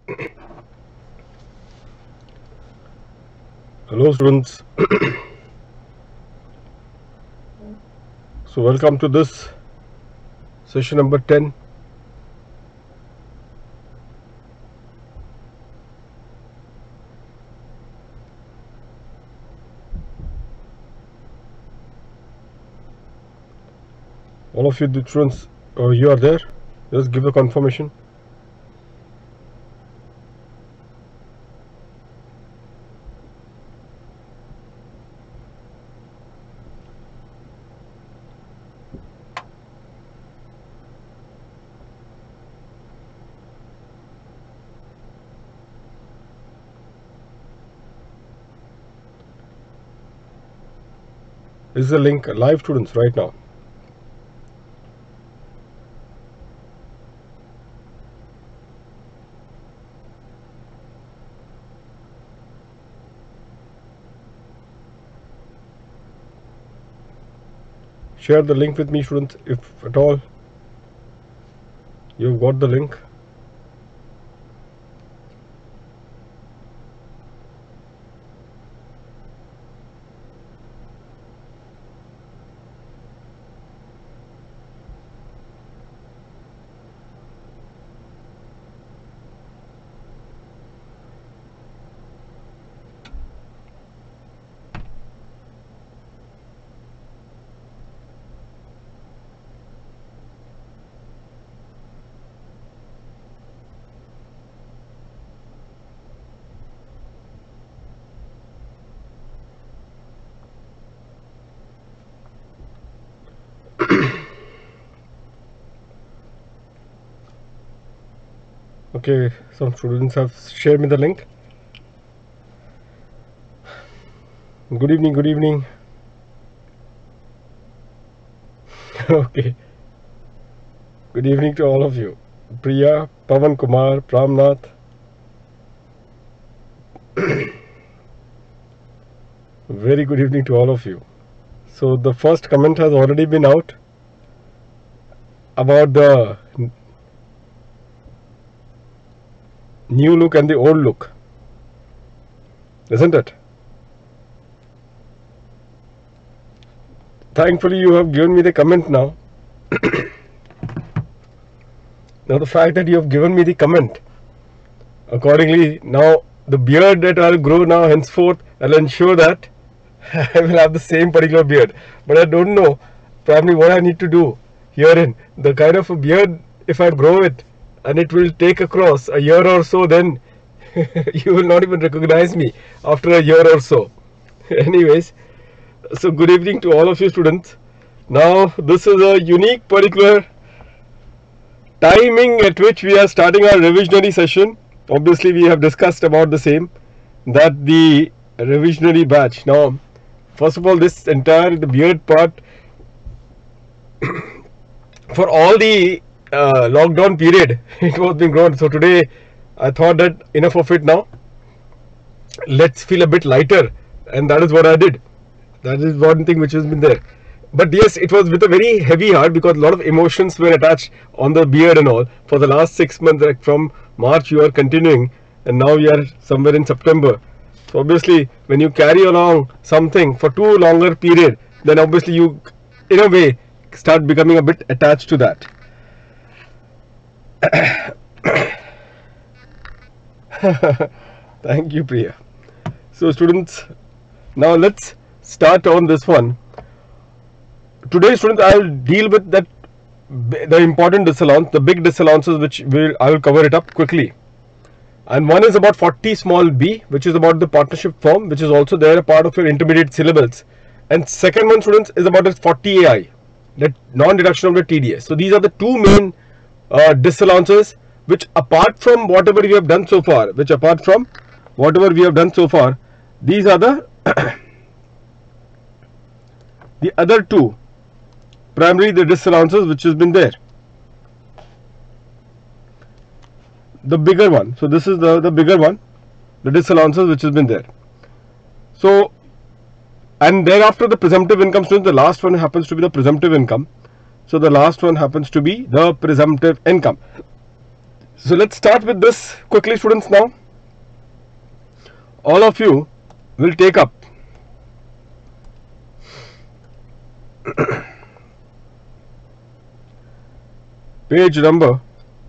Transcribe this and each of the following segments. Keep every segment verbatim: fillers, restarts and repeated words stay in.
Hello students, so welcome to this session number ten. All of you the students, uh, you are there, just give a confirmation. This is the link live students right now. Share the link with me students if at all you've got the link. Okay, some students have shared me the link. Good evening, good evening. Okay. Good evening to all of you. Priya, Pavan Kumar, Pramnath. Very good evening to all of you. So the first comment has already been out about the new look and the old look, isn't it? Thankfully you have given me the comment now. Now the fact that you have given me the comment, accordingly now the beard that I'll grow now henceforth, I'll ensure that I will have the same particular beard. But I don't know probably what I need to do herein. The kind of a beard if I grow it and it will take across a year or so, then you will not even recognize me after a year or so. Anyways, so good evening to all of you students. Now this is a unique particular timing at which we are starting our revisionary session. Obviously we have discussed about the same, that the revisionary batch. Now first of all, this entire the beard part for all the uh, lockdown period it was being grown. So today I thought that enough of it now, let's feel a bit lighter, and that is what I did. That is one thing which has been there. But yes, it was with a very heavy heart because a lot of emotions were attached on the beard and all for the last six months. Like from March you are continuing and now we are somewhere in September. So obviously when you carry along something for too longer period, then obviously you in a way start becoming a bit attached to that. Thank you, Priya. So students, now let's start on this one. Today students, I will deal with that the important disallowance, the big disallowances, which will I will cover it up quickly. And one is about forty small b, which is about the partnership form, which is also there a part of your intermediate syllabus. And second one students is about the forty A I, that non-deduction of the T D S. So these are the two main uh, disallowances, which apart from whatever we have done so far, which apart from whatever we have done so far, these are the the other two primarily the disallowances which has been there. The bigger one, so this is the the bigger one, the disallowances which has been there. So and thereafter the presumptive income students, the last one happens to be the presumptive income. So the last one happens to be the presumptive income. So let's start with this quickly, students. Now all of you will take up page number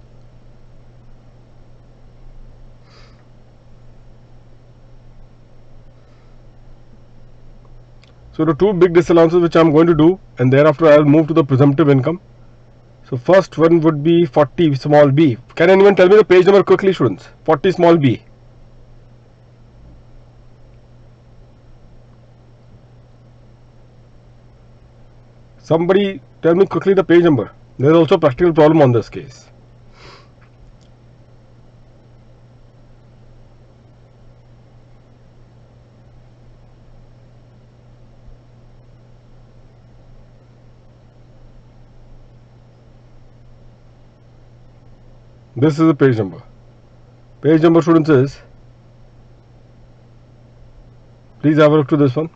so the two big disallowances which I am going to do, and thereafter I will move to the presumptive income. So first one would be forty small b. Can anyone tell me the page number quickly, students? forty small b. Somebody tell me quickly the page number. There is also a practical problem on this case. This is the page number. Page number, students, is, please have a look to this one.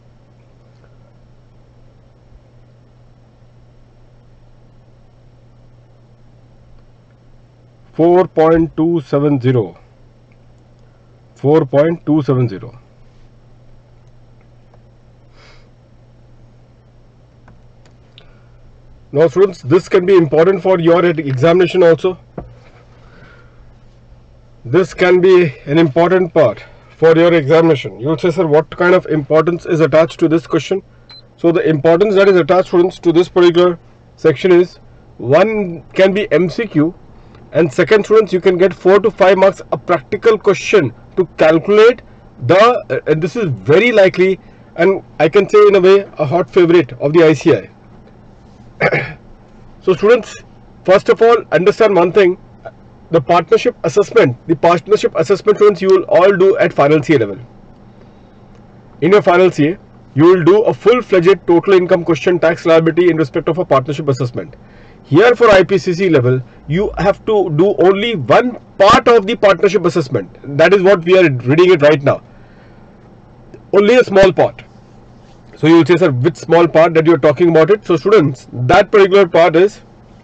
four point two seven zero. four point two seven zero. Now, students, this can be important for your examination also. This can be an important part for your examination. You will say, sir, what kind of importance is attached to this question? So the importance that is attached, students, to this particular section is, one can be M C Q, and second, students, you can get four to five marks a practical question to calculate the uh, and this is very likely, and I can say in a way a hot favorite of the I C I. So students, first of all, understand one thing: the partnership assessment, the partnership assessment, students, you will all do at final C A level. In your final C A, you will do a full-fledged total income question, tax liability in respect of a partnership assessment. Here for I P C C level, you have to do only one part of the partnership assessment. That is what we are reading it right now. Only a small part. So you will say, sir, which small part that you are talking about it? So students, that particular part is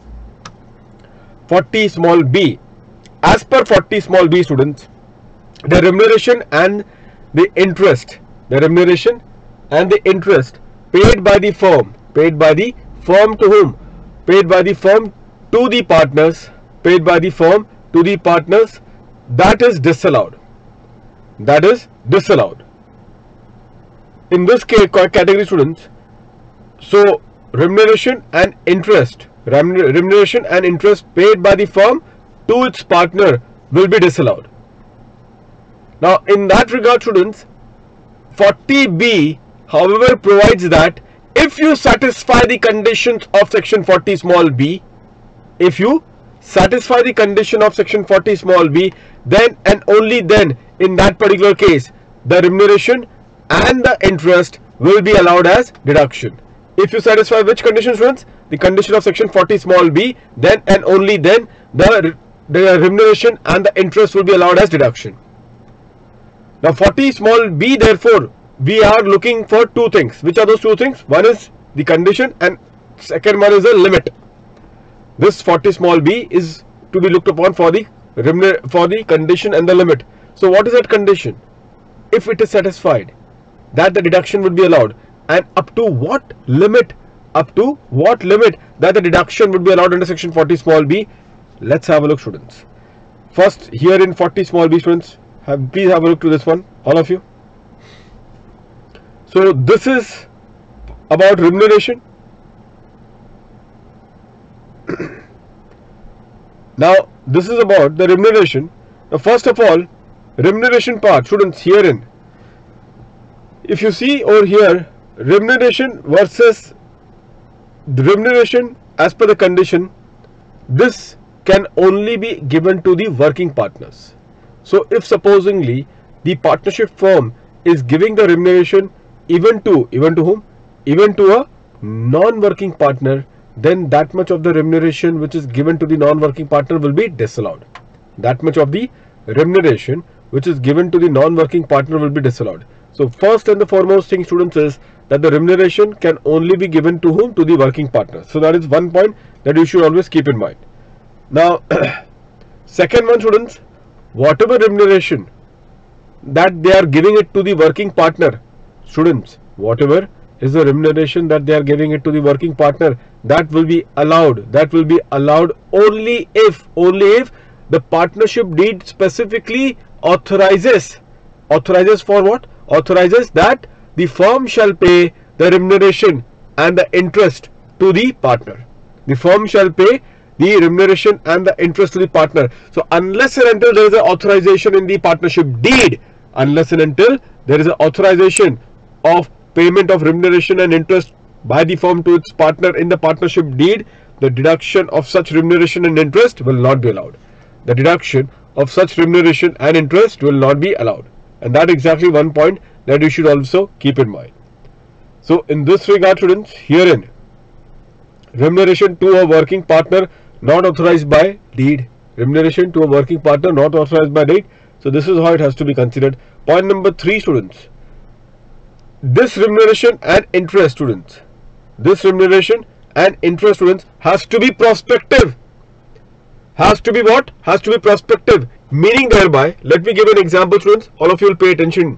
forty small b. As per forty small b, students, the remuneration and the interest, the remuneration and the interest paid by the firm, paid by the firm to whom? Paid by the firm to the partners, paid by the firm to the partners, that is disallowed. That is disallowed. In this case, category, students, so remuneration and interest, remuneration and interest paid by the firm to its partner will be disallowed. Now, in that regard, students, forty b, however, provides that if you satisfy the conditions of section forty small b, if you satisfy the condition of section forty small b, then and only then, in that particular case, the remuneration and the interest will be allowed as deduction. If you satisfy which condition, students? The condition of section forty small b, then and only then the, the remuneration and the interest will be allowed as deduction. Now forty small b, therefore, we are looking for two things. Which are those two things? One is the condition and second one is the limit. This forty small b is to be looked upon for the for the condition and the limit. So what is that condition? If it is satisfied, that the deduction would be allowed, and up to what limit, up to what limit that the deduction would be allowed under section forty small b. Let's have a look, students. First, here in forty small b, students, have, please have a look to this one, all of you. So this is about remuneration. Now this is about the remuneration. Now first of all, remuneration part, students, herein, if you see over here, remuneration versus the remuneration as per the condition, this can only be given to the working partners. So if supposingly the partnership firm is giving the remuneration even to even to whom? Even to a non-working partner, then that much of the remuneration which is given to the non-working partner will be disallowed. That much of the remuneration which is given to the non-working partner will be disallowed. So first and the foremost thing, students, is that the remuneration can only be given to whom? To the working partner. So that is one point that you should always keep in mind. Now, Second one, students, whatever remuneration that they are giving it to the working partner, students, whatever is the remuneration that they are giving it to the working partner, that will be allowed. That will be allowed only if, only if the partnership deed specifically authorizes, authorizes for what? Authorizes that the firm shall pay the remuneration and the interest to the partner. The firm shall pay the remuneration and the interest to the partner. So unless and until there is an authorization in the partnership deed, unless and until there is an authorization of payment of remuneration and interest by the firm to its partner in the partnership deed, the deduction of such remuneration and interest will not be allowed. The deduction of such remuneration and interest will not be allowed. And that is exactly one point that you should also keep in mind. So in this regard, students, herein, remuneration to a working partner not authorized by deed. Remuneration to a working partner not authorized by deed. So this is how it has to be considered. Point number three, students. This remuneration and interest, students. This remuneration and interest, students, has to be prospective. Has to be what? Has to be prospective. Meaning thereby, let me give an example, students. All of you will pay attention.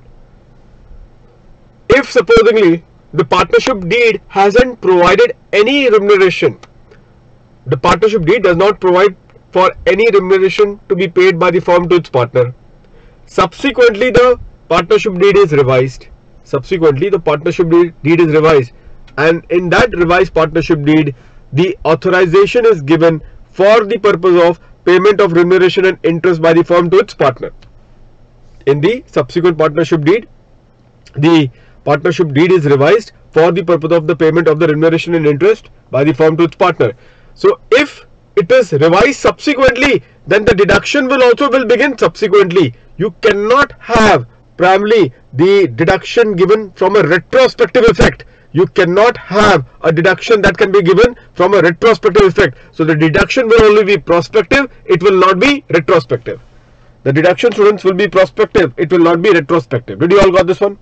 If supposingly the partnership deed hasn't provided any remuneration, the partnership deed does not provide for any remuneration to be paid by the firm to its partner. Subsequently, the partnership deed is revised. Subsequently, the partnership deed is revised, and in that revised partnership deed, the authorization is given for the purpose of payment of remuneration and interest by the firm to its partner. In the subsequent partnership deed, the partnership deed is revised for the purpose of the payment of the remuneration and interest by the firm to its partner. So if it is revised subsequently, then the deduction will also will begin subsequently. You cannot have primarily the deduction given from a retrospective effect. You cannot have a deduction that can be given from a retrospective effect. So the deduction will only be prospective, it will not be retrospective. The deduction, students, will be prospective, it will not be retrospective. Did you all got this one?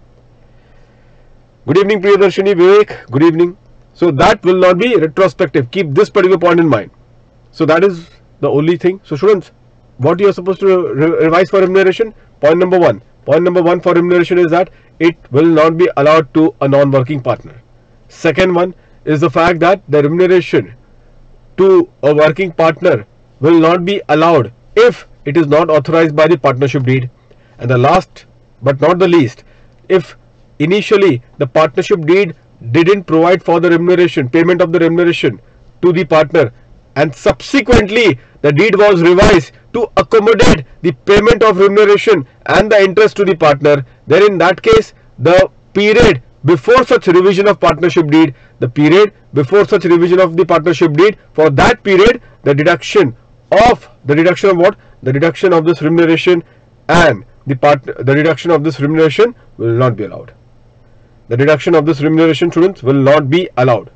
Good evening, Priyadarshini, Vivek, good evening. So that will not be retrospective. Keep this particular point in mind. So that is the only thing. So students, what you are supposed to re revise for remuneration? Point number one. Point number one for remuneration is that it will not be allowed to a non-working partner. Second one is the fact that the remuneration to a working partner will not be allowed if it is not authorized by the partnership deed. And the last but not the least, if initially the partnership deed didn't provide for the remuneration, payment of the remuneration to the partner, and subsequently the deed was revised to accommodate the payment of remuneration and the interest to the partner, then in that case the period before such revision of partnership deed, the period before such revision of the partnership deed, for that period the deduction of the deduction of what? The deduction of this remuneration and the part the deduction of this remuneration will not be allowed. The deduction of this remuneration, students, will not be allowed.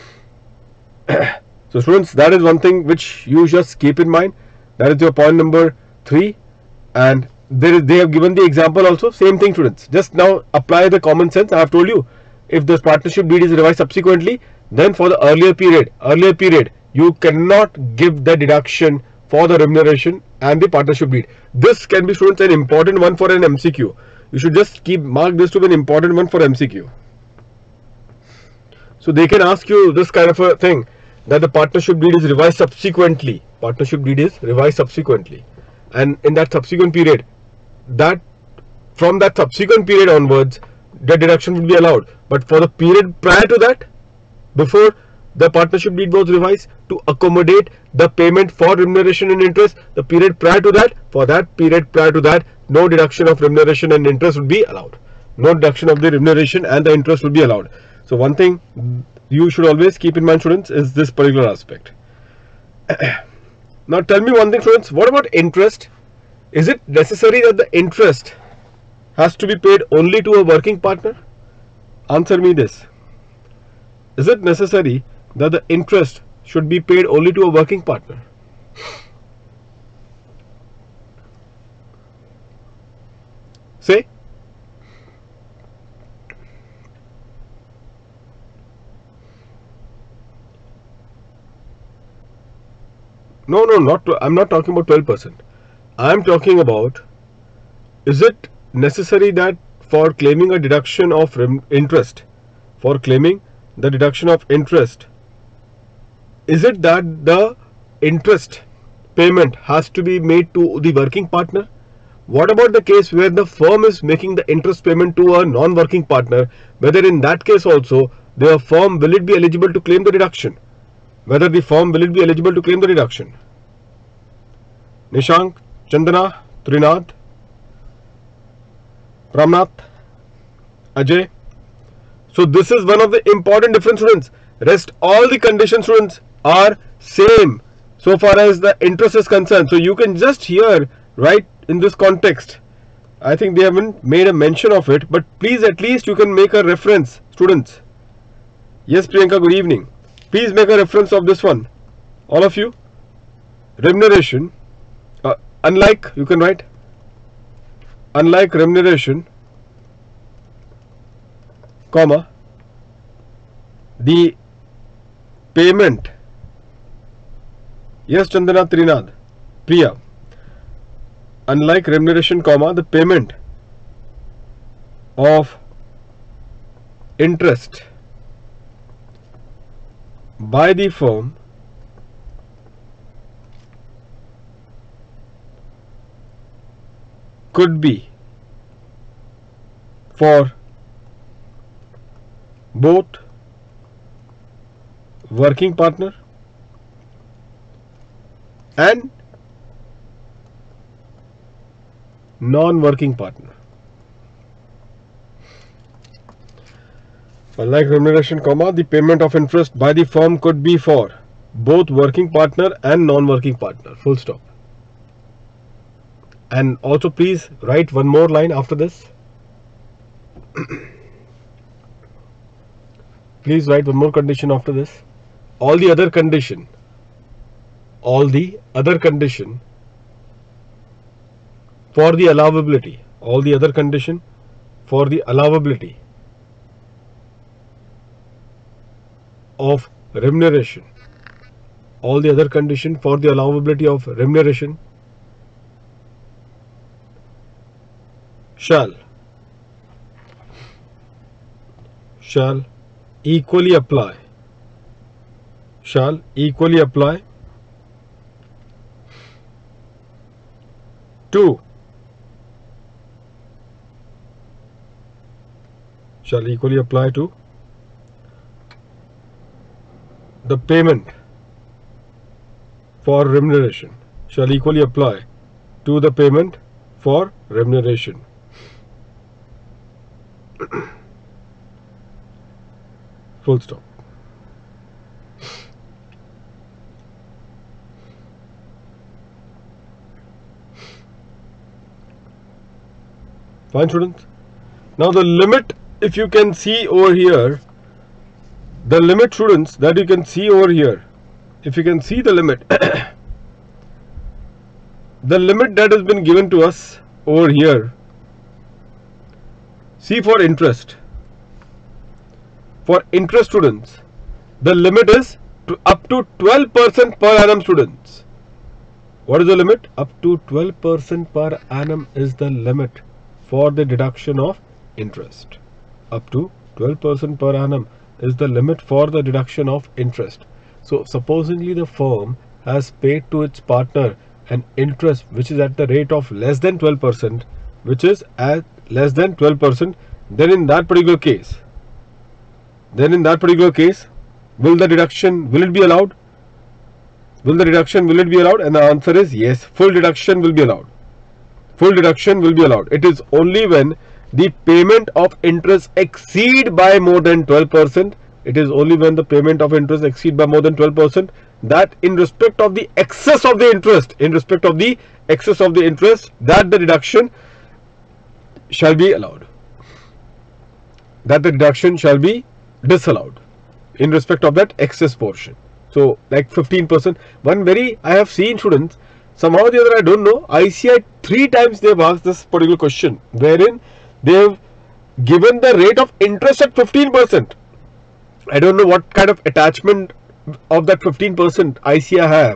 So students, that is one thing which you just keep in mind. That is your point number three. And there is, they have given the example also. Same thing, students. Just now apply the common sense. I have told you, if this partnership deed is revised subsequently, then for the earlier period, earlier period, you cannot give the deduction for the remuneration and the partnership deed. This can be, students, an important one for an M C Q. You should just keep mark this to be an important one for M C Q. So they can ask you this kind of a thing, that the partnership deed is revised subsequently. Partnership deed is revised subsequently, and in that subsequent period, that from that subsequent period onwards, the deduction will be allowed. But for the period prior to that, before the partnership deed was revised to accommodate the payment for remuneration and interest, the period prior to that, for that period prior to that, no deduction of remuneration and interest would be allowed. No deduction of the remuneration and the interest would be allowed. So one thing you should always keep in mind, students, is this particular aspect. Now tell me one thing, students, what about interest? Is it necessary that the interest has to be paid only to a working partner? Answer me this. Is it necessary that the interest should be paid only to a working partner? Say. No, no, not. To, I'm not talking about twelve percent. I'm talking about, is it necessary that for claiming a deduction of interest, for claiming the deduction of interest, is it that the interest payment has to be made to the working partner? What about the case where the firm is making the interest payment to a non-working partner? Whether in that case also the firm, will it be eligible to claim the deduction? Whether the firm, will it be eligible to claim the deduction? Nishank, Chandana, Trinath, Ramnath, Ajay. So this is one of the important difference, students. Rest all the conditions, students, are same so far as the interest is concerned. So you can just here write in this context. I think they haven't made a mention of it, but please at least you can make a reference, students. Yes, Priyanka, good evening. Please make a reference of this one, all of you. Remuneration, uh, unlike, you can write, unlike remuneration, comma, the payment. Yes, Chandana, Trinath, Priya. Unlike remuneration, comma, the payment of interest by the firm could be for both working partner and non-working partner. Unlike remuneration, comma, the payment of interest by the firm could be for both working partner and non-working partner. Full stop. And also please write one more line after this. Please write one more condition after this. All the other condition, all the other condition for the allowability, all the other condition for the allowability of remuneration, all the other condition for the allowability of remuneration shall shall equally apply shall equally apply to shall equally apply to the payment for remuneration shall equally apply to the payment for remuneration. Full stop. Fine, students. Now the limit, if you can see over here, the limit, students, that you can see over here, if you can see the limit, the limit that has been given to us over here, see, for interest, for interest, students, the limit is to up to twelve percent per annum, students. What is the limit? Up to twelve percent per annum is the limit for the deduction of interest. Up to twelve percent per annum is the limit for the deduction of interest. So supposingly the firm has paid to its partner an interest which is at the rate of less than twelve percent, which is at less than twelve percent, then in that particular case, then in that particular case, will the deduction, will it be allowed? Will the deduction, will it be allowed? And the answer is yes, full deduction will be allowed. Full deduction will be allowed. It is only when the payment of interest exceed by more than twelve percent, it is only when the payment of interest exceed by more than twelve percent, that in respect of the excess of the interest, in respect of the excess of the interest, that the deduction shall be allowed, that the deduction shall be disallowed in respect of that excess portion. So like fifteen percent, one very, I have seen, students, somehow or the other, I don't know, I C I three times they have asked this particular question, wherein they have given the rate of interest at fifteen percent. I don't know what kind of attachment of that fifteen percent I C I have,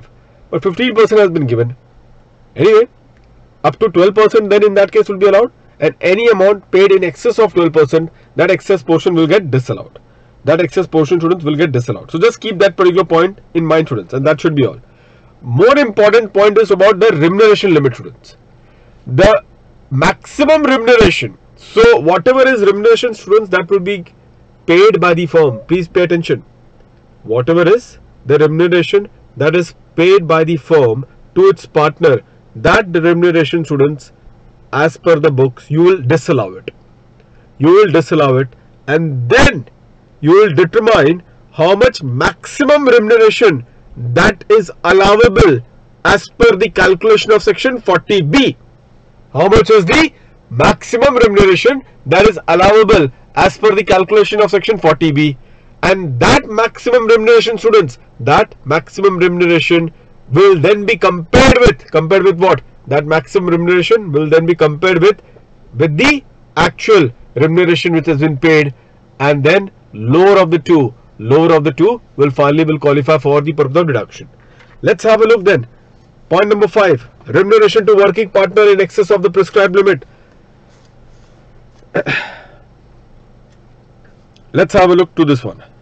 but fifteen percent has been given. Anyway, up to twelve percent then in that case will be allowed, and any amount paid in excess of twelve percent, that excess portion will get disallowed. That excess portion, students, will get disallowed. So just keep that particular point in mind, students, and that should be all. More important point is about the remuneration limit, students. The maximum remuneration. So whatever is remuneration, students, that will be paid by the firm. Please pay attention. Whatever is the remuneration that is paid by the firm to its partner, that the remuneration, students, as per the books, you will disallow it. You will disallow it, and then you will determine how much maximum remuneration that is allowable as per the calculation of section forty B. How much is the maximum remuneration that is allowable as per the calculation of section forty B? And that maximum remuneration, students, that maximum remuneration will then be compared with, compared with what? That maximum remuneration will then be compared with, with the actual remuneration which has been paid, and then lower of the two, lower of the two will finally will qualify for the purpose of deduction. Let's have a look then. Point number five, remuneration to working partner in excess of the prescribed limit. Let's have a look to this one.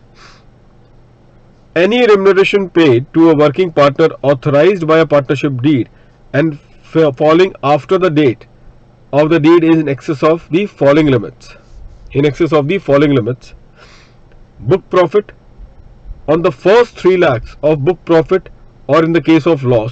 Any remuneration paid to a working partner authorized by a partnership deed and falling after the date of the deed is in excess of the following limits. In excess of the following limits. Book profit on the first three lakhs of book profit, or in the case of loss.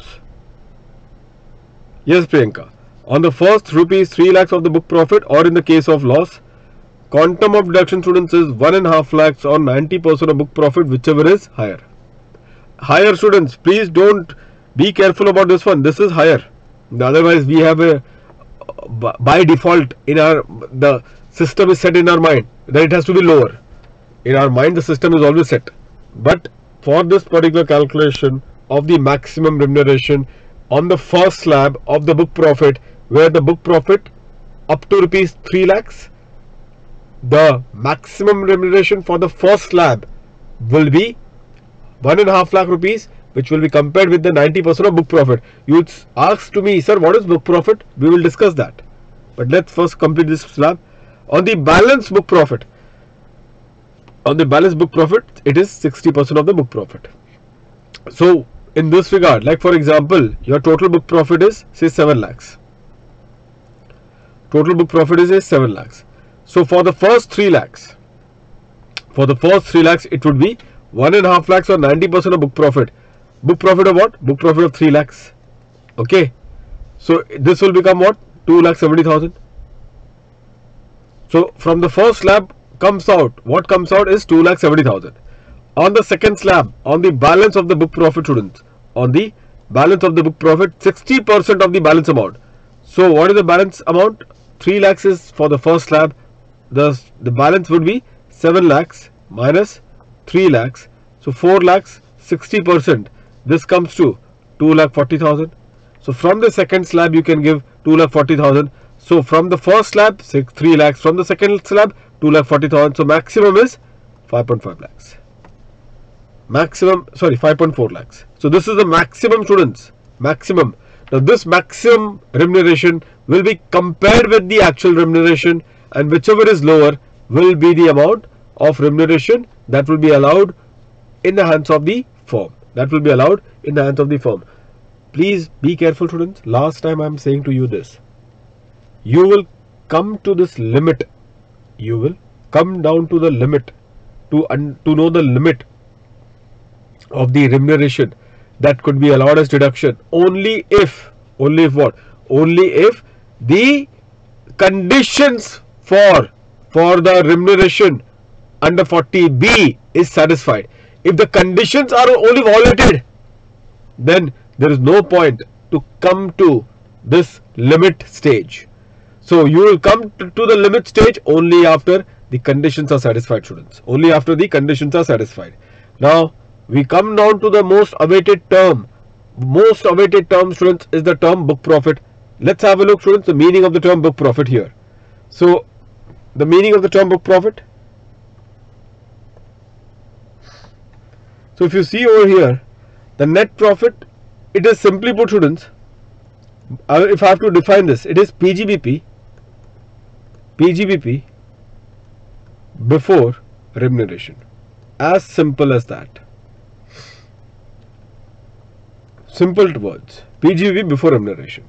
Yes, Priyanka. On the first rupees three lakhs of the book profit, or in the case of loss, quantum of deduction, students, is one and a half lakhs or ninety percent of book profit, whichever is higher. Higher, students, please don't be careful about this one. This is higher. Otherwise, we have a by default in our the system is set in our mind that it has to be lower. In our mind, the system is always set. But for this particular calculation of the maximum remuneration on the first slab of the book profit, where the book profit up to rupees three lakhs, the maximum remuneration for the first slab will be one and a half lakh rupees, which will be compared with the ninety percent of book profit. You ask to me, sir, what is book profit? We will discuss that. But let's first complete this slab. On the balance book profit, on the balance book profit, it is sixty percent of the book profit. So in this regard, like for example, your total book profit is say seven lakhs. Total book profit is, is seven lakhs. So for the first three lakhs, for the first three lakhs, it would be one and a half lakhs or ninety percent of book profit. Book profit of what? Book profit of three lakhs. Okay. So this will become what? two lakh seventy thousand. So from the first slab comes out, what comes out is two lakh seventy thousand. On the second slab, on the balance of the book profit, students, on the balance of the book profit, sixty percent of the balance amount. So what is the balance amount? three lakhs is for the first slab. The, the balance would be seven lakhs minus three lakhs. So four lakhs, sixty percent. This comes to two lakh forty thousand. So from the second slab, you can give two lakh forty thousand. So from the first slab, six, three lakhs. From the second slab, two lakh forty thousand. So maximum is five point five lakhs. Maximum, sorry, five point four lakhs. So this is the maximum, students. Maximum. Now this maximum remuneration will be compared with the actual remuneration, and whichever is lower will be the amount of remuneration that will be allowed in the hands of the firm. That will be allowed in the hands of the firm. Please be careful, students. Last time I am saying to you this. You will come to this limit. You will come down to the limit to, to know the limit of the remuneration that could be allowed as deduction only if, only if what? Only if the conditions for, for the remuneration under forty B is satisfied. If the conditions are only violated, then there is no point to come to this limit stage. So you will come to, to the limit stage only after the conditions are satisfied, students. Only after the conditions are satisfied. Now we come down to the most awaited term. Most awaited term, students, is the term book profit. Let's have a look, students, the meaning of the term book profit here. So the meaning of the term book profit. So if you see over here, the net profit it is simply put, students, uh, if I have to define this, it is P G B P, P G B P before remuneration. As simple as that. Simple words. P G B P before remuneration.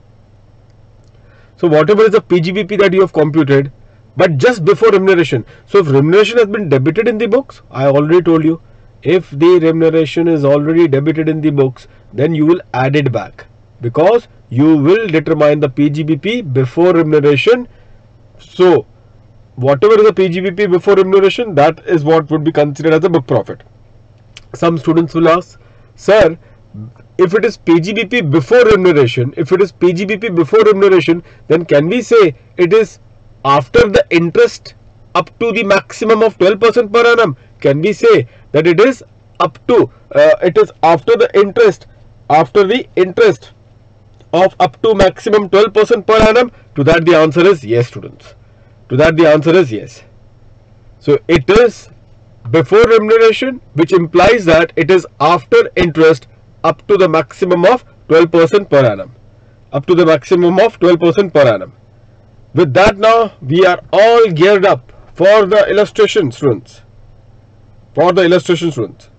So whatever is the P G B P that you have computed, but just before remuneration. So if remuneration has been debited in the books, I already told you, if the remuneration is already debited in the books, then you will add it back, because you will determine the P G B P before remuneration. So whatever is the P G B P before remuneration, that is what would be considered as a book profit. Some students will ask, sir, if it is P G B P before remuneration, if it is P G B P before remuneration, then can we say it is after the interest up to the maximum of twelve percent per annum? Can we say that it is up to, uh, it is after the interest, after the interest of up to maximum twelve percent per annum? To that the answer is yes, students. To that the answer is yes. So it is before remuneration, which implies that it is after interest up to the maximum of twelve percent per annum. Up to the maximum of twelve percent per annum. With that, now we are all geared up for the illustration, students. For the illustration, students.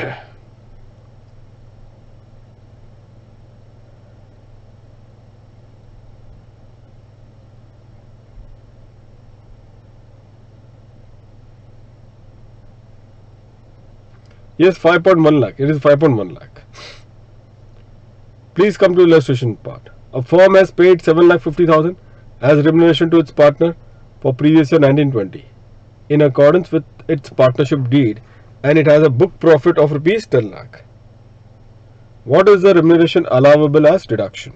Yes, five point one lakh. It is five point one lakh. Please come to the illustration part. A firm has paid seven lakh fifty thousand as remuneration to its partner for previous year nineteen twenty in accordance with its partnership deed, and it has a book profit of rupees ten lakh. What is the remuneration allowable as deduction?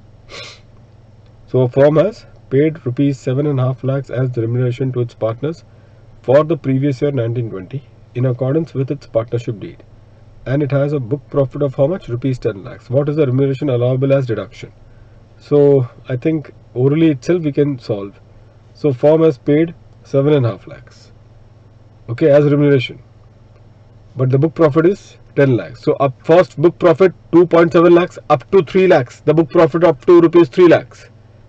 So a firm has paid rupees seven and a half lakhs as the remuneration to its partners for the previous year nineteen twenty in accordance with its partnership deed, and it has a book profit of how much? Rupees ten lakhs. What is the remuneration allowable as deduction? So I think orally itself we can solve. So firm has paid seven and a half lakhs, okay, as remuneration, but the book profit is ten lakhs. So up first book profit two point seven lakhs up to three lakhs. The book profit up to rupees three lakhs.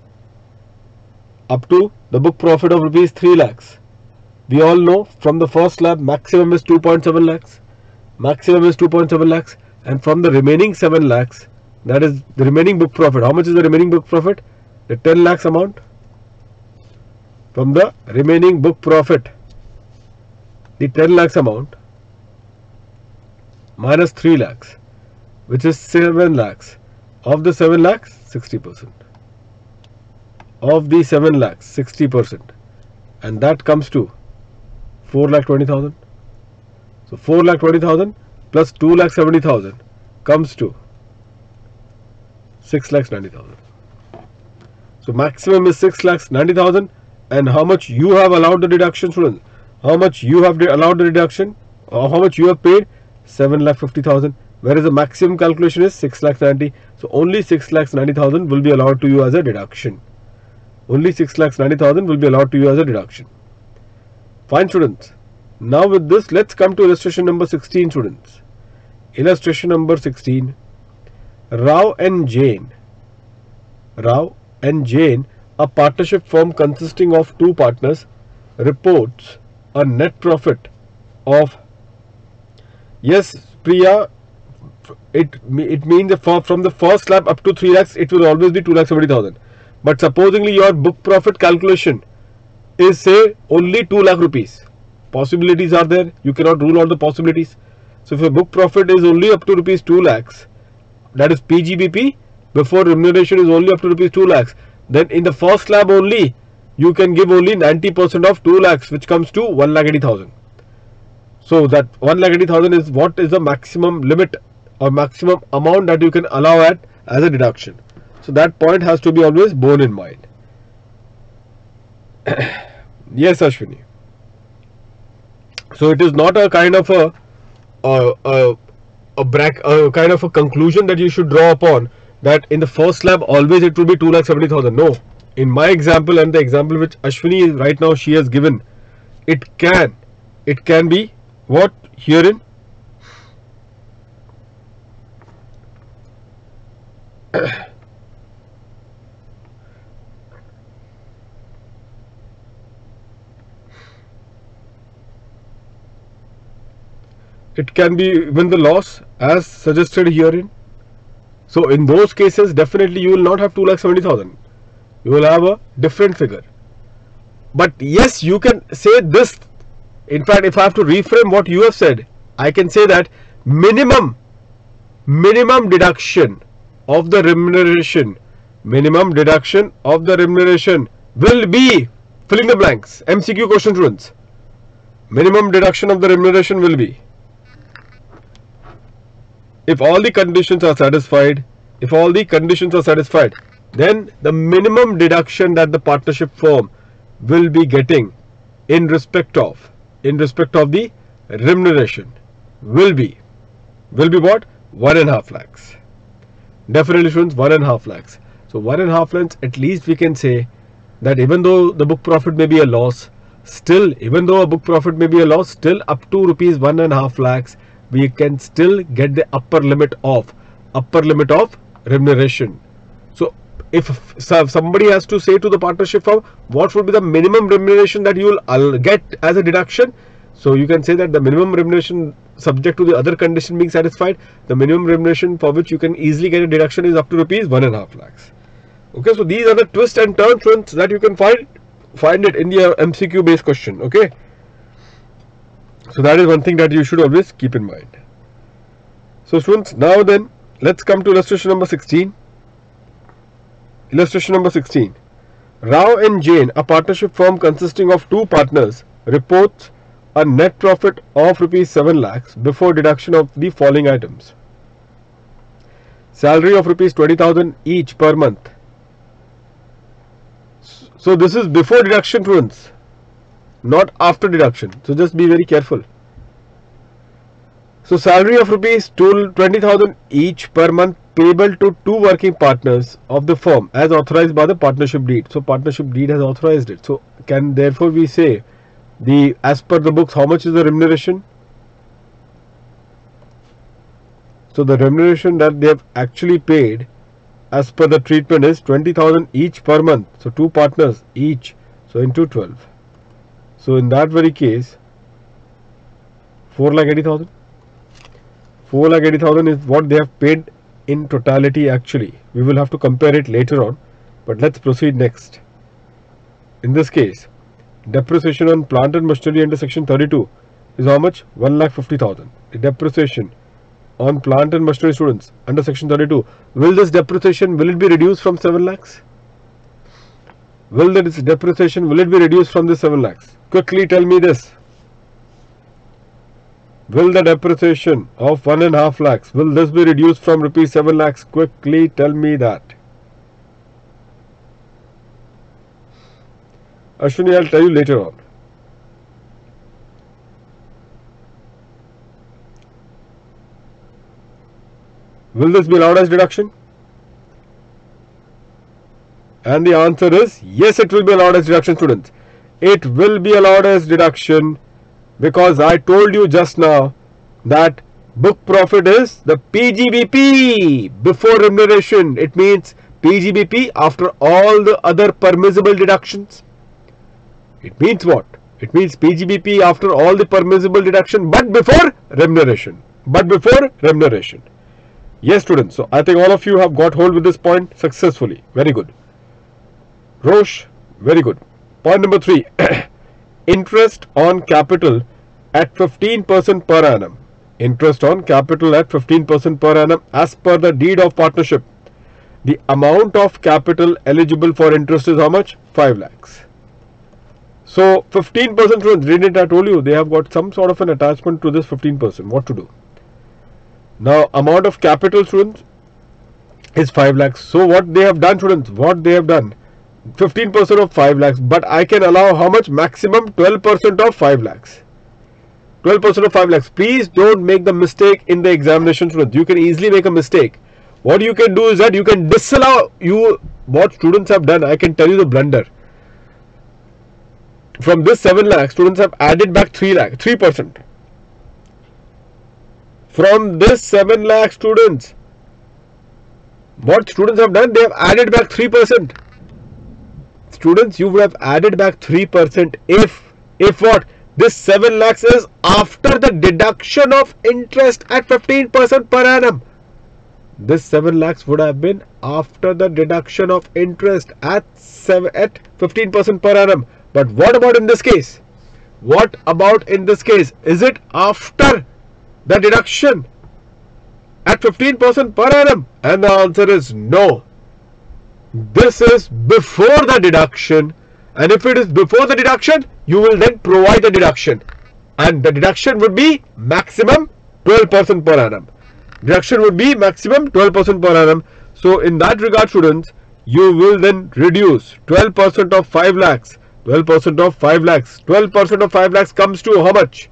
Up to the book profit of rupees three lakhs. We all know from the first slab maximum is two point seven lakhs. Maximum is two point seven lakhs, and from the remaining seven lakhs, that is the remaining book profit. How much is the remaining book profit? The ten lakhs amount. From the remaining book profit, the ten lakhs amount minus three lakhs, which is seven lakhs. Of the seven lakhs, sixty percent. Of the seven lakhs, sixty percent. And that comes to four lakh twenty thousand. So four lakh twenty thousand plus two lakh seventy thousand comes to six lakh ninety thousand. So maximum is six lakh ninety thousand, and how much you have allowed the deduction, students? How much you have allowed the deduction, or how much you have paid? seven lakh fifty thousand, whereas the maximum calculation is six lakh ninety. So only six lakh ninety thousand will be allowed to you as a deduction. Only six lakh ninety thousand will be allowed to you as a deduction. Fine, students. Now with this, let's come to illustration number sixteen, students. Illustration number sixteen. Rao and Jane. Rao and Jane, a partnership firm consisting of two partners, reports a net profit of, yes, Priya, it, it means that from the first slab up to three lakhs, it will always be two lakh seventy thousand. But supposingly your book profit calculation is, say, only two lakh rupees. Possibilities are there. You cannot rule out the possibilities. So if your book profit is only up to rupees two lakhs, that is P G B P, before remuneration is only up to rupees two lakhs, then in the first slab only, you can give only ninety percent of two lakhs, which comes to one lakh eighty thousand. So that one lakh eighty thousand is what is the maximum limit or maximum amount that you can allow at as a deduction. So that point has to be always borne in mind. Yes, Ashwini. So it is not a kind of a a, a, a, brack, a kind of a conclusion that you should draw upon that in the first slab always it will be two lakh seventy thousand. No. In my example and the example which Ashwini is right now she has given, it can it can be what herein It can be even the loss as suggested herein. So in those cases, definitely you will not have two lakh seventy thousand. You will have a different figure. But yes, you can say this. In fact, if I have to reframe what you have said, I can say that minimum, minimum deduction of the remuneration, minimum deduction of the remuneration will be filling the blanks. M C Q question, students. Minimum deduction of the remuneration will be, if all the conditions are satisfied, if all the conditions are satisfied, then the minimum deduction that the partnership firm will be getting in respect of, in respect of the remuneration will be, will be what? One and a half lakhs. Definitely, students, one and a half lakhs. So one and a half lakhs, at least we can say that even though the book profit may be a loss, still, even though a book profit may be a loss, still up to rupees one and a half lakhs, we can still get the upper limit of upper limit of remuneration. So if somebody has to say to the partnership firm what would be the minimum remuneration that you will get as a deduction, so you can say that the minimum remuneration subject to the other condition being satisfied, the minimum remuneration for which you can easily get a deduction is up to rupees one and a half lakhs. Okay, so these are the twists and turns that you can find find it in the M C Q based question. Okay. So that is one thing that you should always keep in mind. So students, now then let's come to illustration number sixteen. Illustration number sixteen. Rao and Jane, a partnership firm consisting of two partners, reports a net profit of rupees seven lakhs before deduction of the following items. Salary of rupees twenty thousand each per month. So this is before deduction, students, not after deduction. So just be very careful. So salary of rupees twenty thousand each per month payable to two working partners of the firm as authorized by the partnership deed. So partnership deed has authorized it. So can therefore we say the as per the books how much is the remuneration? So the remuneration that they have actually paid as per the treatment is twenty thousand each per month. So two partners each. So into twelve. So in that very case, four lakh eighty thousand. four lakh eighty thousand is what they have paid in totality actually. We will have to compare it later on. But let's proceed next. In this case, depreciation on plant and machinery under section thirty-two is how much? one lakh fifty thousand. The depreciation on plant and machinery, students, under section thirty-two. Will this depreciation, will it be reduced from seven lakhs? Will this depreciation, will it be reduced from the seven lakhs? Quickly tell me this. Will the depreciation of one and a half lakhs, will this be reduced from rupees seven lakhs? Quickly tell me that. Ashwini, I'll tell you later on. Will this be allowed as deduction? And the answer is yes, it will be allowed as deduction, students. It will be allowed as deduction because I told you just now that book profit is the P G B P before remuneration. It means P G B P after all the other permissible deductions. It means what? It means P G B P after all the permissible deduction but before remuneration. But before remuneration. Yes, students. So I think all of you have got hold with this point successfully. Very good. Rosh, very good. Point number three. Interest on capital at fifteen percent per annum. Interest on capital at fifteen percent per annum as per the deed of partnership. The amount of capital eligible for interest is how much? five lakhs. So fifteen percent, students, I told you they have got some sort of an attachment to this fifteen percent. What to do? Now amount of capital, students, is five lakhs. So what they have done, students, what they have done, fifteen percent of five lakhs, but I can allow how much? Maximum twelve percent of five lakhs. twelve percent of five lakhs. Please don't make the mistake in the examination, students. You can easily make a mistake. What you can do is that you can disallow you what students have done. I can tell you the blunder. From this seven lakhs, students have added back three lakhs, three percent. From this seven lakh, students, What students have done, they have added back three percent. Students, you would have added back three percent if, if what? This seven lakhs is after the deduction of interest at fifteen percent per annum. This seven lakhs would have been after the deduction of interest at seven at fifteen percent per annum. But what about in this case? What about in this case? Is it after the deduction at fifteen percent per annum? And the answer is no. This is before the deduction, and if it is before the deduction, you will then provide the deduction, and the deduction would be maximum twelve percent per annum. Deduction would be maximum twelve percent per annum. So in that regard, students, you will then reduce twelve percent of five lakhs. twelve percent of five lakhs. twelve percent of five lakhs comes to how much?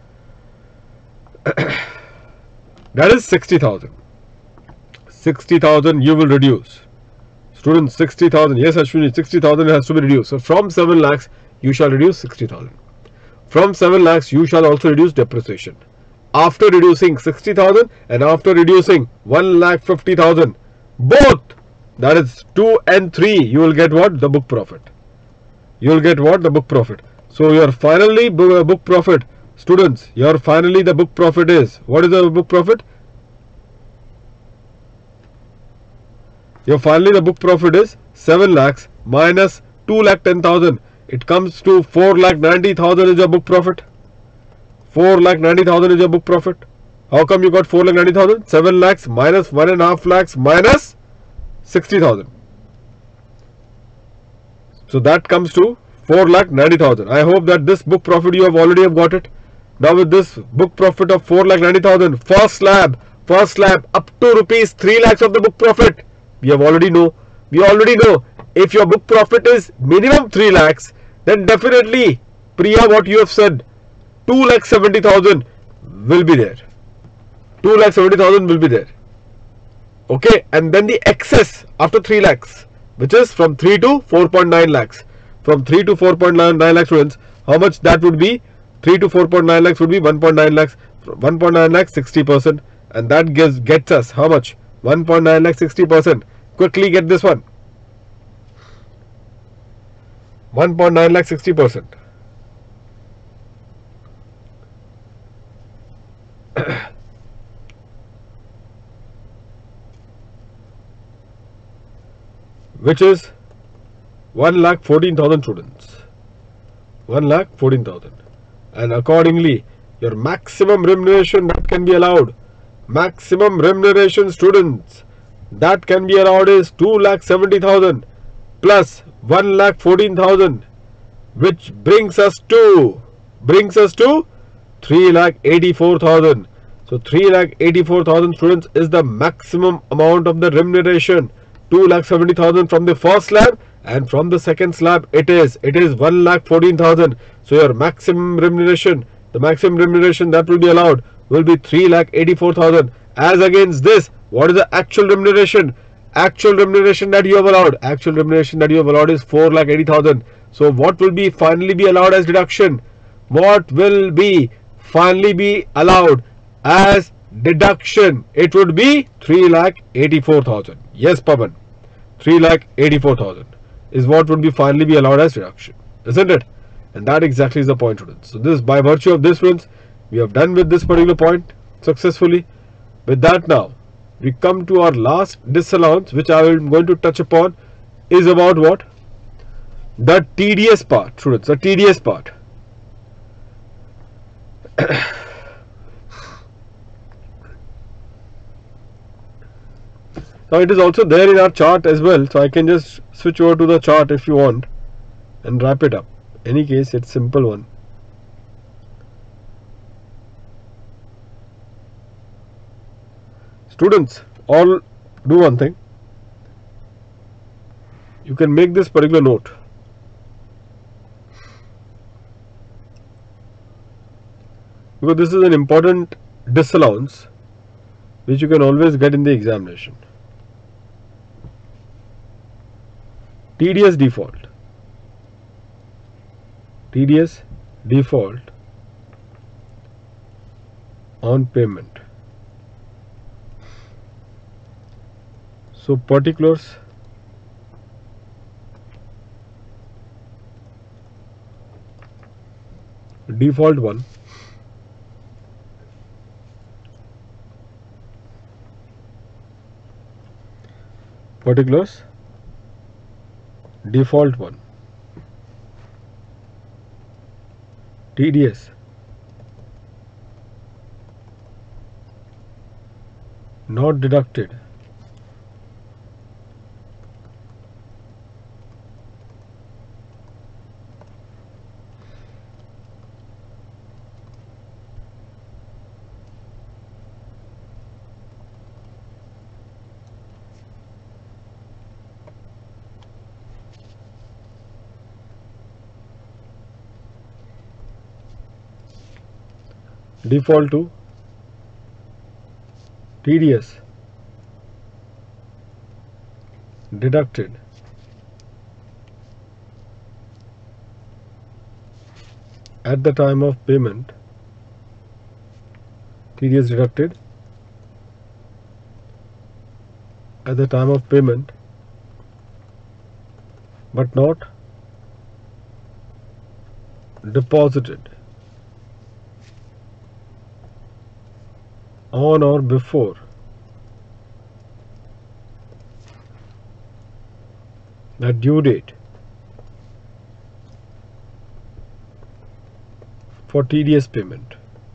That is sixty thousand. sixty thousand you will reduce. Students, sixty thousand. Yes, Ashwini, sixty thousand has to be reduced. So from seven lakhs, you shall reduce sixty thousand. From seven lakhs, you shall also reduce depreciation. After reducing sixty thousand and after reducing one lakh fifty thousand, both, that is two and three, you will get what? The book profit. You will get what? The book profit. So your finally book profit, students, your finally the book profit is, what is the book profit? Your finally the book profit is seven lakhs minus two lakh ten thousand. It comes to four lakh ninety thousand is your book profit. four lakh ninety thousand is your book profit. How come you got four lakh ninety thousand? seven lakhs minus one and a half lakhs minus sixty thousand. So that comes to four lakh ninety thousand. I hope that this book profit you have already have got it. Now with this book profit of four lakh ninety thousand, first slab, first slab up to rupees three lakhs of the book profit. We have already know, we already know if your book profit is minimum three lakhs, then definitely, Priya, what you have said, two lakh seventy thousand will be there. two lakh seventy thousand will be there. Okay, and then the excess after three lakhs, which is from three to four point nine lakhs. From three to four point nine lakhs, students, how much that would be? three to four point nine lakhs would be one point nine lakhs. one point nine lakhs, sixty percent, and that gives gets us how much? one point nine lakhs, sixty percent. Quickly get this one. one point nine lakhs, sixty percent. Which is one lakh fourteen thousand students. one lakh fourteen thousand. And accordingly, your maximum remuneration that can be allowed, maximum remuneration, students, that can be allowed is two lakh seventy thousand plus one lakh fourteen thousand, which brings us to brings us to three lakh eighty-four thousand. So three lakh eighty-four thousand, students, is the maximum amount of the remuneration. two lakh seventy thousand from the first slab, and from the second slab it is it is one lakh fourteen thousand. So your maximum remuneration, the maximum remuneration that will be allowed will be three lakh eighty-four thousand. As against this, what is the actual remuneration? Actual remuneration that you have allowed, actual remuneration that you have allowed is four lakh eighty thousand. So what will be finally be allowed as deduction? What will be finally be allowed as deduction? It would be three lakh eighty-four thousand. Yes, Pavan, three lakh eighty-four thousand is what would be finally be allowed as deduction, isn't it? And that exactly is the point, students. So this, by virtue of this, students, we have done with this particular point successfully. With that, now we come to our last disallowance, which I am going to touch upon, is about what? The T D S part, students, the T D S part. Now it is also there in our chart as well, so I can just switch over to the chart if you want and wrap it up. Any case, it's simple one. Students, all do one thing. You can make this particular note. Because this is an important disallowance which you can always get in the examination. T D S default. T D S default on payment. So particulars default one, particulars default one, T D S not deducted, default to T D S deducted at the time of payment, T D S deducted at the time of payment but not deposited on or before the due date for T D S payment.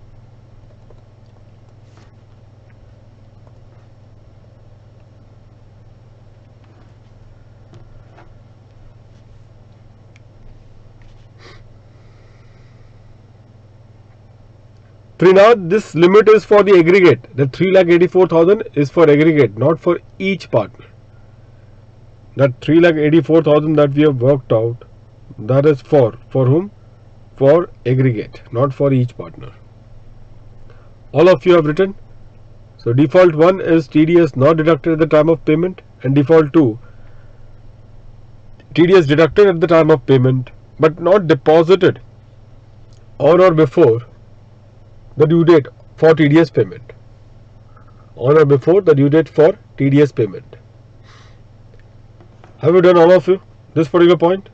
Trinath, this limit is for the aggregate. The three lakh eighty-four thousand is for aggregate, not for each partner. That three lakh eighty-four thousand that we have worked out, that is for for whom? For aggregate, not for each partner. All of you have written. So default one is T D S not deducted at the time of payment, and default two T D S deducted at the time of payment but not deposited on or before the due date for T D S payment. On or before the due date for T D S payment. Have you done, all of you, this particular point?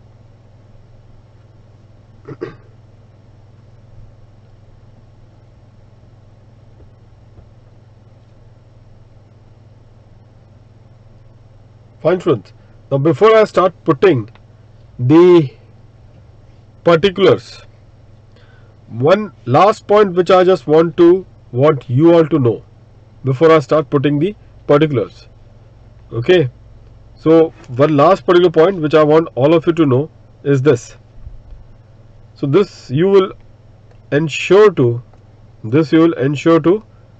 Fine, friends. Now before I start putting the particulars, one last point which I just want to want you all to know before I start putting the particulars. Okay, so one last particular point which I want all of you to know is this. So this you will ensure to this you will ensure to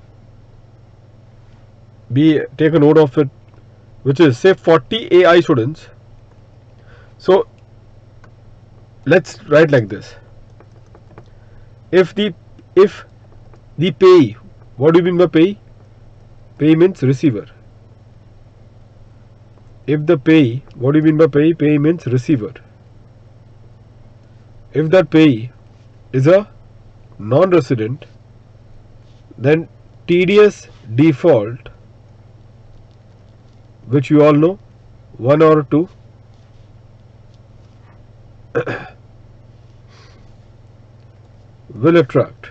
be take a note of it, which is, say, forty A I students. So let's write like this. If the if the payee, what do you mean by payee? Payee means receiver. If the payee, what do you mean by payee? Payee means receiver. If that payee is a non-resident, then T D S default, which you all know, one or two, will attract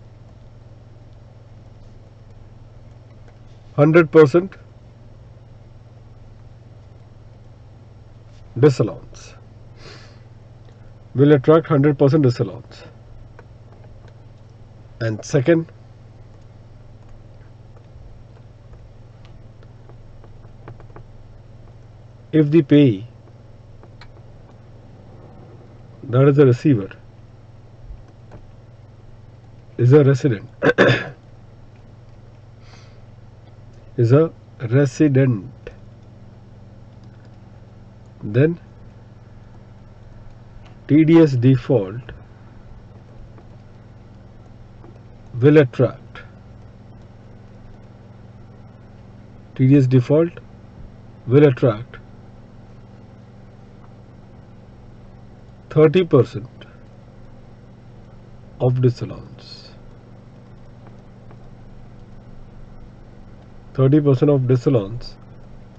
one hundred percent disallowance. Will attract one hundred percent disallowance. And second, if the payee, that is the receiver, is a resident, is a resident, then T D S default will attract T D S default will attract thirty percent of disallowance. thirty percent of disallowance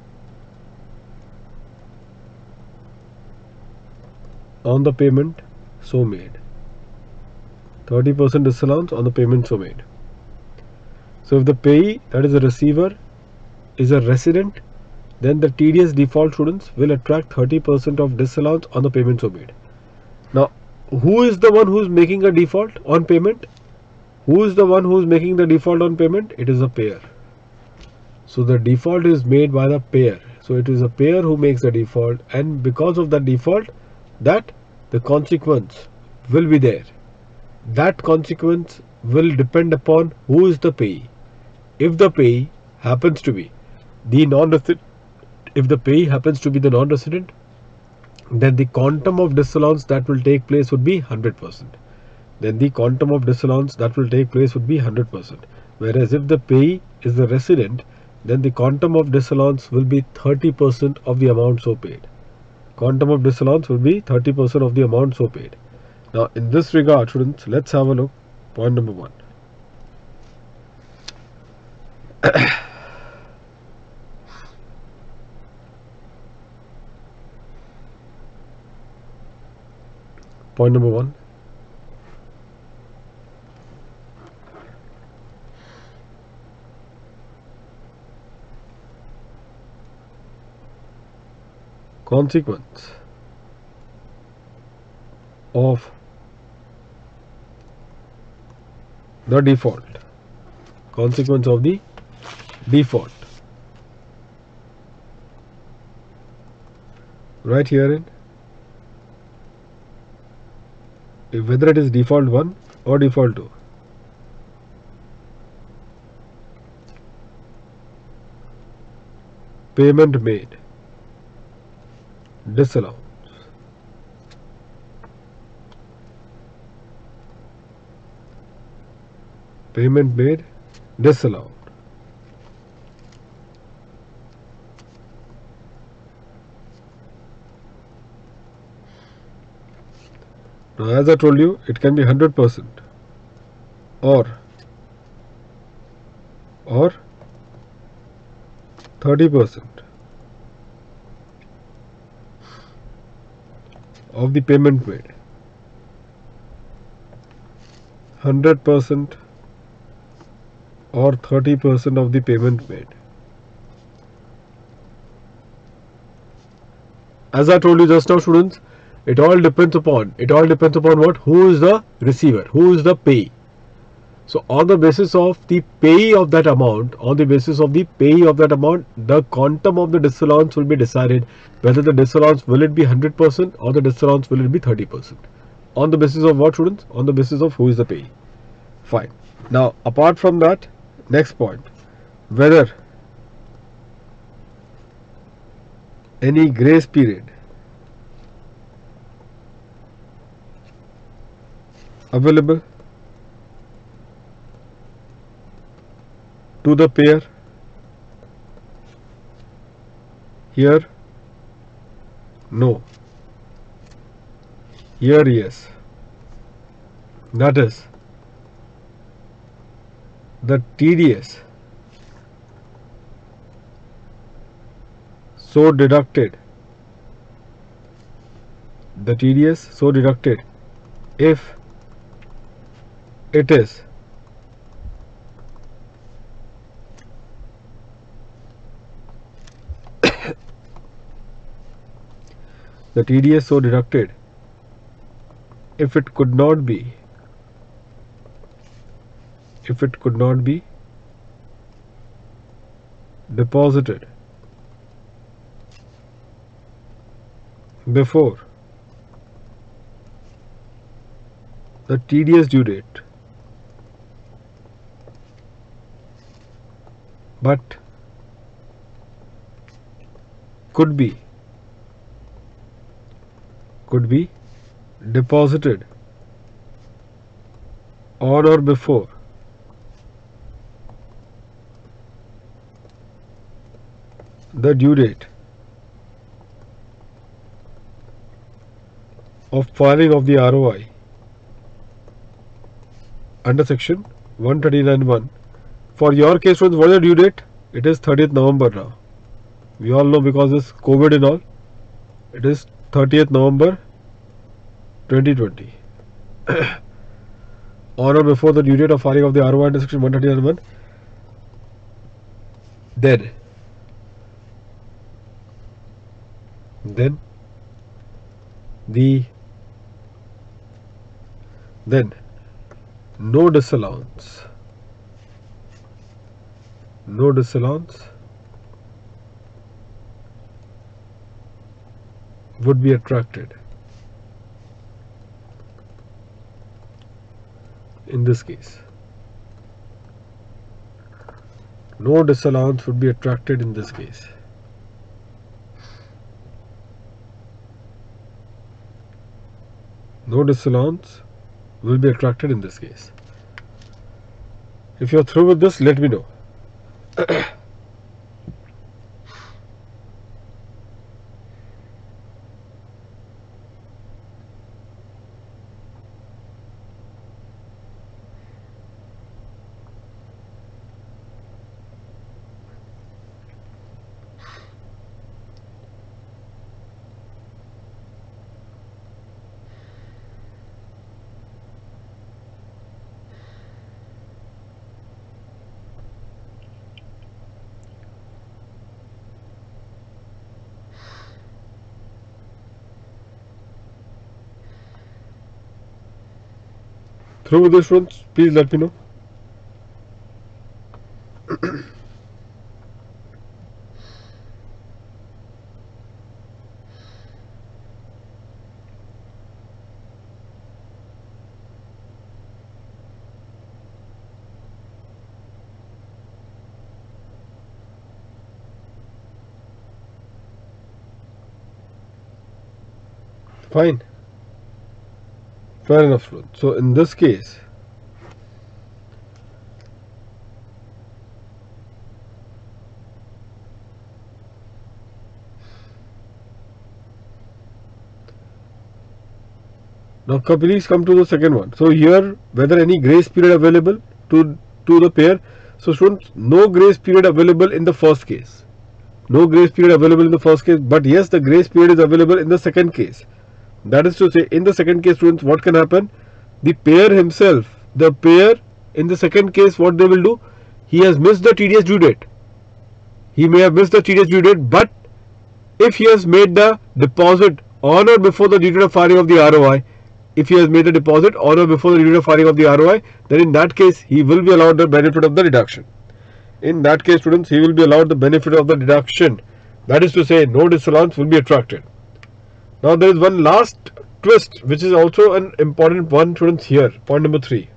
on the payment so made. thirty percent disallowance on the payment so made. So if the payee, that is the receiver, is a resident, then the T D S default, students, will attract thirty percent of disallowance on the payment so made. Now, who is the one who is making a default on payment? Who is the one who is making the default on payment? It is a payer. So the default is made by the payer. So it is a payer who makes the default, and because of the default, that the consequence will be there. That consequence will depend upon who is the payee. If the payee happens to be the non-resident, if the payee happens to be the non-resident, then the quantum of disallowance that will take place would be one hundred percent. Then the quantum of disallowance that will take place would be one hundred percent. Whereas if the payee is the resident, then the quantum of disallowance will be thirty percent of the amount so paid. Quantum of disallowance will be thirty percent of the amount so paid. Now, in this regard, students, let's have a look. Point number one. Point number one. Consequence of the default. Consequence of the default. Right herein, whether it is default one or default two. Payment made. Disallowance. Payment made, disallowed. Now, as I told you, it can be one hundred percent or or thirty percent of the payment made. one hundred percent or thirty percent of the payment made. As I told you just now, students, it all depends upon, it all depends upon what? Who is the receiver? Who is the payee? So on the basis of the payee of that amount, on the basis of the payee of that amount, the quantum of the disallowance will be decided, whether the disallowance will it be one hundred percent or the disallowance will it be thirty percent. On the basis of what, students? On the basis of who is the payee. Fine. Now, apart from that, next point, whether any grace period available to the payer. Here, no. Here, yes. That is, the T D S so deducted, the T D S so deducted if it is the T D S so deducted if it could not be if it could not be deposited before the T D S due date, but could be could be deposited on or before the due date of filing of the R O I under section one thirty-nine one. For your case, what is the due date? It is thirtieth November now. We all know, because this COVID and all, it is thirtieth November twenty twenty on or before the due date of filing of the R O I under section one thirty-nine one, then then the then no disallowance no disallowance would be attracted in this case. No disallowance would be attracted in this case. No disallowance will be attracted in this case. If you are through with this, let me know. Through with this, students, please let me know. Fine. Fair enough, students. So in this case, now please come to the second one. So here, whether any grace period available to to the pair. So students, no grace period available in the first case. No grace period available in the first case, but yes, the grace period is available in the second case. That is to say, in the second case, students, what can happen? The payer himself, the payer in the second case, what they will do? He has missed the T D S due date. He may have missed the T D S due date, but if he has made the deposit on or before the due date of filing of the R O I, if he has made the deposit on or before the due date of filing of the R O I, then in that case, he will be allowed the benefit of the deduction. In that case, students, he will be allowed the benefit of the deduction. That is to say, no disallowance will be attracted. Now there is one last twist which is also an important one, students, here. Point number three.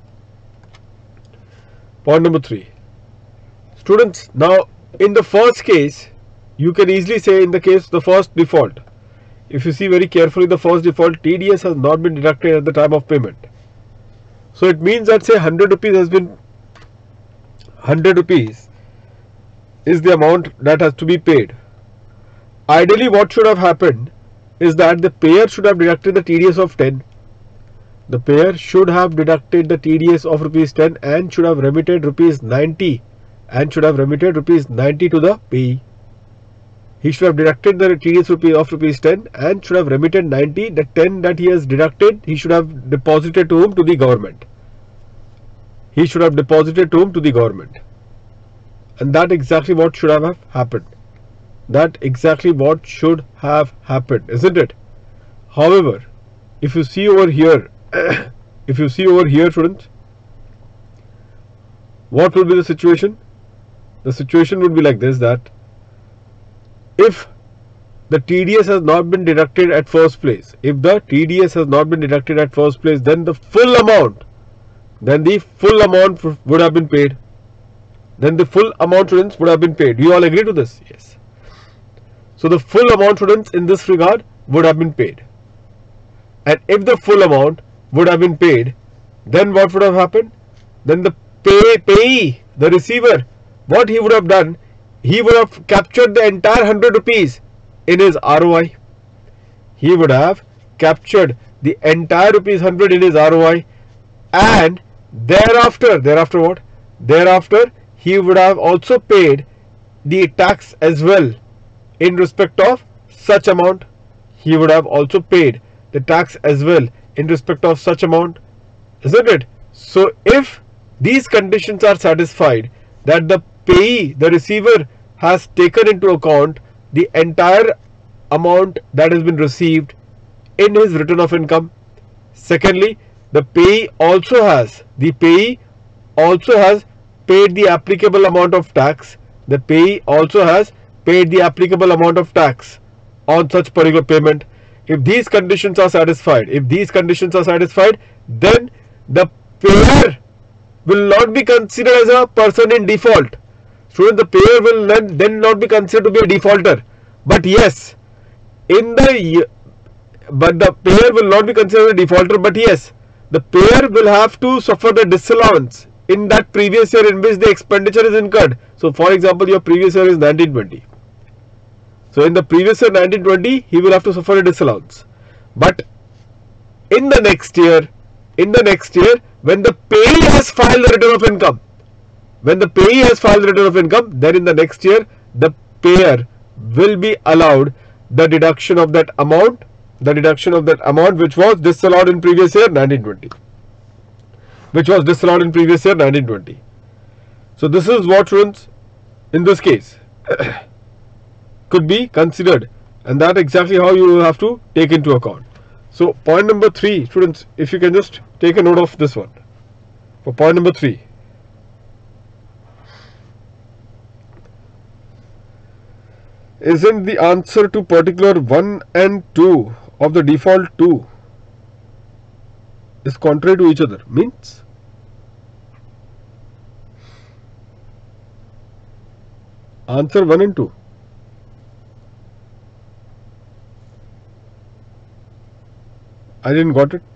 Point number three. Students, now in the first case, you can easily say in the case the first default. If you see very carefully, the first default, T D S has not been deducted at the time of payment. So it means that say one hundred rupees has been, one hundred rupees is the amount that has to be paid. Ideally, what should have happened is that the payer should have deducted the T D S of ten. The payer should have deducted the T D S of rupees ten and should have remitted rupees ninety and should have remitted rupees ninety to the payee. He should have deducted the T D S of rupees ten and should have remitted ninety. The ten that he has deducted, he should have deposited to whom? To the government. He should have deposited to whom? To the government. And that exactly what should have happened. That exactly what should have happened, isn't it? However, if you see over here, if you see over here, students, what will be the situation? The situation would be like this, that if the T D S has not been deducted at first place, if the T D S has not been deducted at first place, then the full amount, then the full amount would have been paid. Then the full amount, students, would have been paid. Do you all agree to this? Yes. So the full amount, students, in this regard would have been paid. And if the full amount would have been paid, then what would have happened? Then the pay, payee, the receiver, what he would have done, he would have captured the entire one hundred rupees in his R O I. He would have captured the entire rupees one hundred in his R O I, and thereafter, thereafter what? Thereafter, he would have also paid the tax as well. In respect of such amount, he would have also paid the tax as well in respect of such amount, isn't it? So if these conditions are satisfied, that the payee, the receiver, has taken into account the entire amount that has been received in his return of income. Secondly, the payee also has the payee also has paid the applicable amount of tax. The payee also has paid the applicable amount of tax on such particular payment. If these conditions are satisfied, if these conditions are satisfied, then the payer will not be considered as a person in default. Student, the payer will then not be considered to be a defaulter. But yes, in the but the payer will not be considered a defaulter. But yes, the payer will have to suffer the disallowance in that previous year in which the expenditure is incurred. So, for example, your previous year is nineteen twenty. So, in the previous year nineteen twenty, he will have to suffer a disallowance. But in the next year, in the next year, when the payee has filed the return of income, when the payee has filed the return of income, then in the next year, the payer will be allowed the deduction of that amount, the deduction of that amount which was disallowed in previous year nineteen twenty, which was disallowed in previous year nineteen twenty. So this is what, students, in this case could be considered, and that exactly how you will have to take into account. So point number three, students, if you can just take a note of this one. For point number three, isn't the answer to particular one and two of the default two is contrary to each other? Means answer one and two. I didn't got it.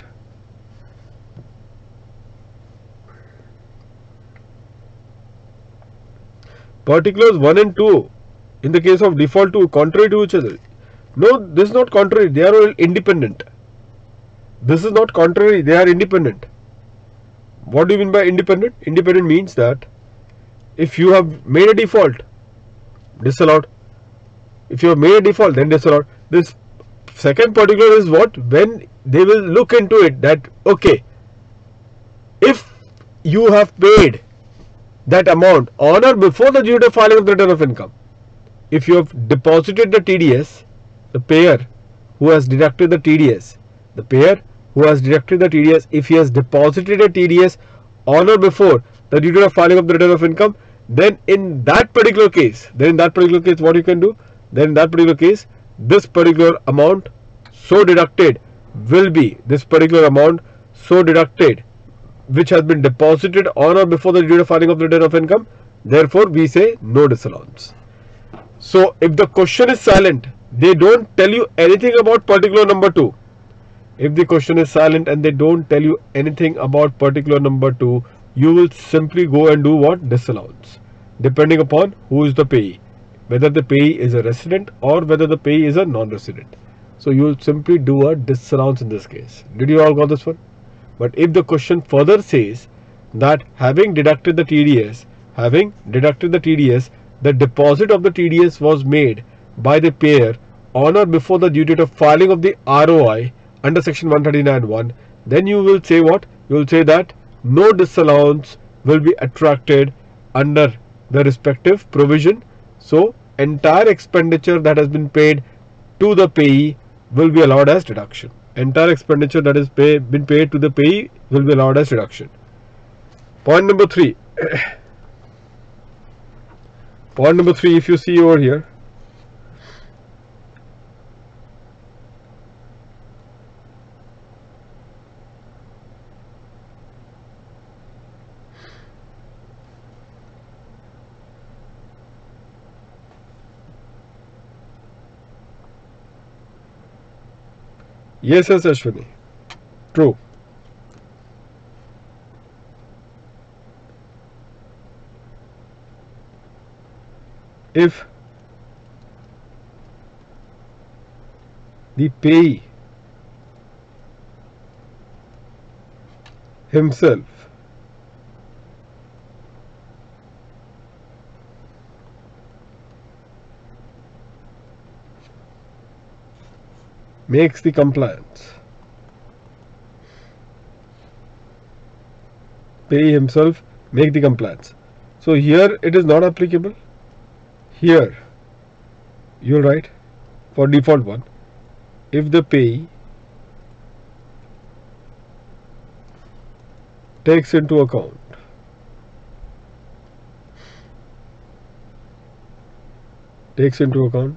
Particulars one and two in the case of default two contrary to each other. No, this is not contrary. They are all independent. This is not contrary. They are independent. What do you mean by independent? Independent means that if you have made a default, disallowed. If you have made a default, then disallowed. This second particular is what? When they will look into it that, okay, if you have paid that amount on or before the due date of filing of the return of income, if you have deposited the T D S, the payer who has deducted the T D S, the payer who has deducted the T D S, if he has deposited a T D S on or before the due date of filing of the return of income, then in that particular case, then in that particular case, what you can do? Then in that particular case, this particular amount so deducted will be this particular amount so deducted which has been deposited on or before the due date of filing of the return of income. Therefore, we say no disallowance. So, if the question is silent, they don't tell you anything about particular number two. If the question is silent and they don't tell you anything about particular number two, you will simply go and do what? Disallowance, depending upon who is the payee, whether the payee is a resident or whether the payee is a non-resident. So you will simply do a disallowance in this case. Did you all got this one? But if the question further says that having deducted the T D S, having deducted the T D S, the deposit of the T D S was made by the payer on or before the due date of filing of the R O I under section one thirty-nine point one, then you will say what? You will say that no disallowance will be attracted under the respective provision. So entire expenditure that has been paid to the payee will be allowed as deduction. Entire expenditure that is pay, been paid to the payee will be allowed as deduction. Point number three. Point number three, if you see over here, yes, yes, Ashwini, true. If the payee himself makes the compliance, payee himself make the compliance. So here it is not applicable. Here you'll write for default one, if the payee takes into account takes into account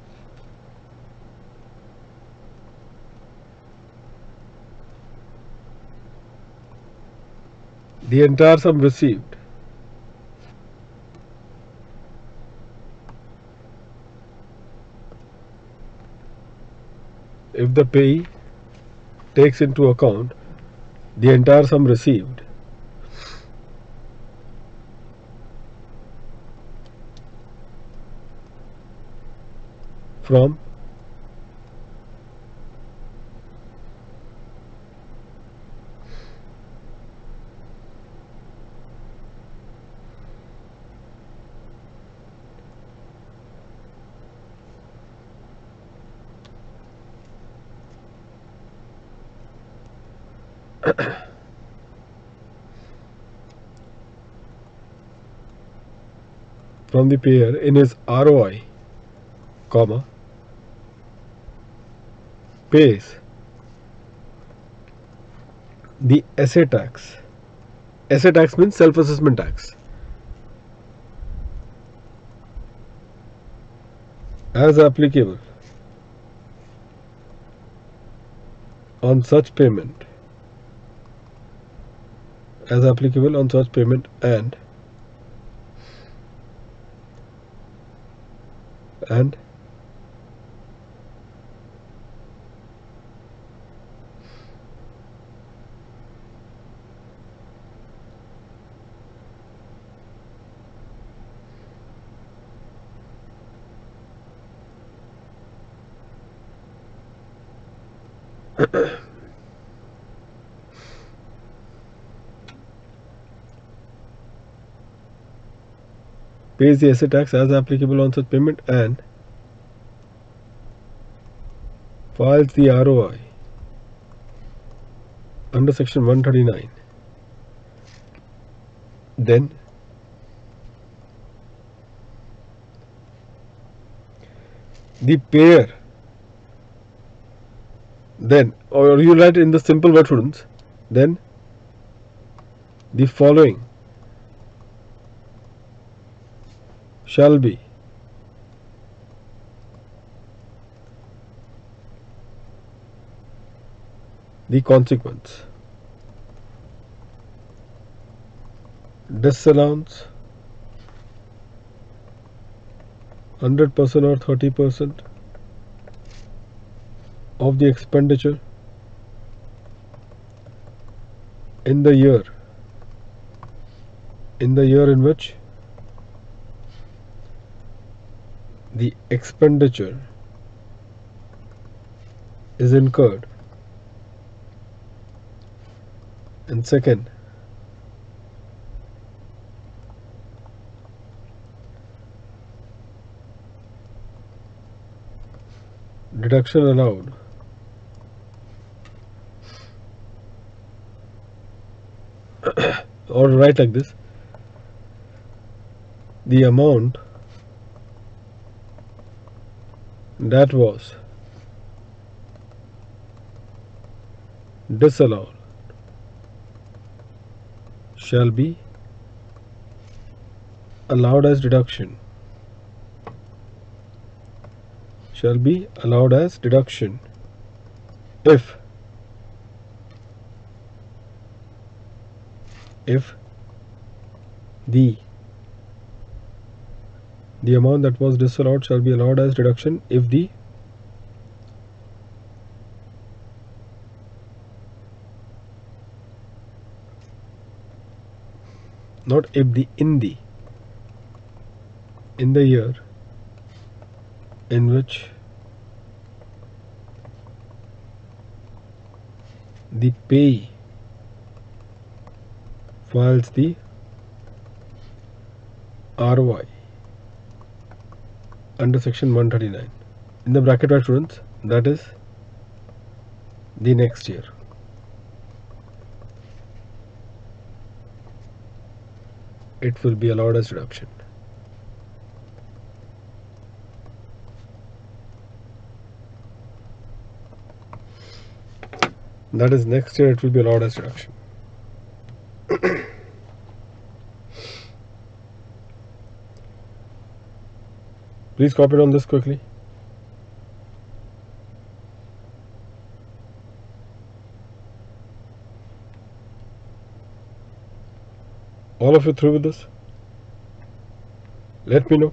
the entire sum received if the payee takes into account the entire sum received from from the payer in his R O I, comma, pays the essay tax. Essay tax means self-assessment tax as applicable on such payment as applicable on such payment and and pays the essay tax as applicable on such payment and files the R O I under section one thirty-nine. Then the payer, then, or you write in the simple word, students, then the following shall be the consequence: disallowance one hundred percent or thirty percent of the expenditure in the year in the year in which the expenditure is incurred, and second, deduction allowed or write like this: the amount that was disallowed shall be allowed as deduction shall be allowed as deduction if if the the amount that was disallowed shall be allowed as deduction if the not if the in the in the year in which the payee files the R O I under section one thirty-nine. In the bracket, write, students, that is the next year. it will be allowed as deduction. That is, next year it will be allowed as deduction. Please copy it on this quickly. All of you through with this? Let me know.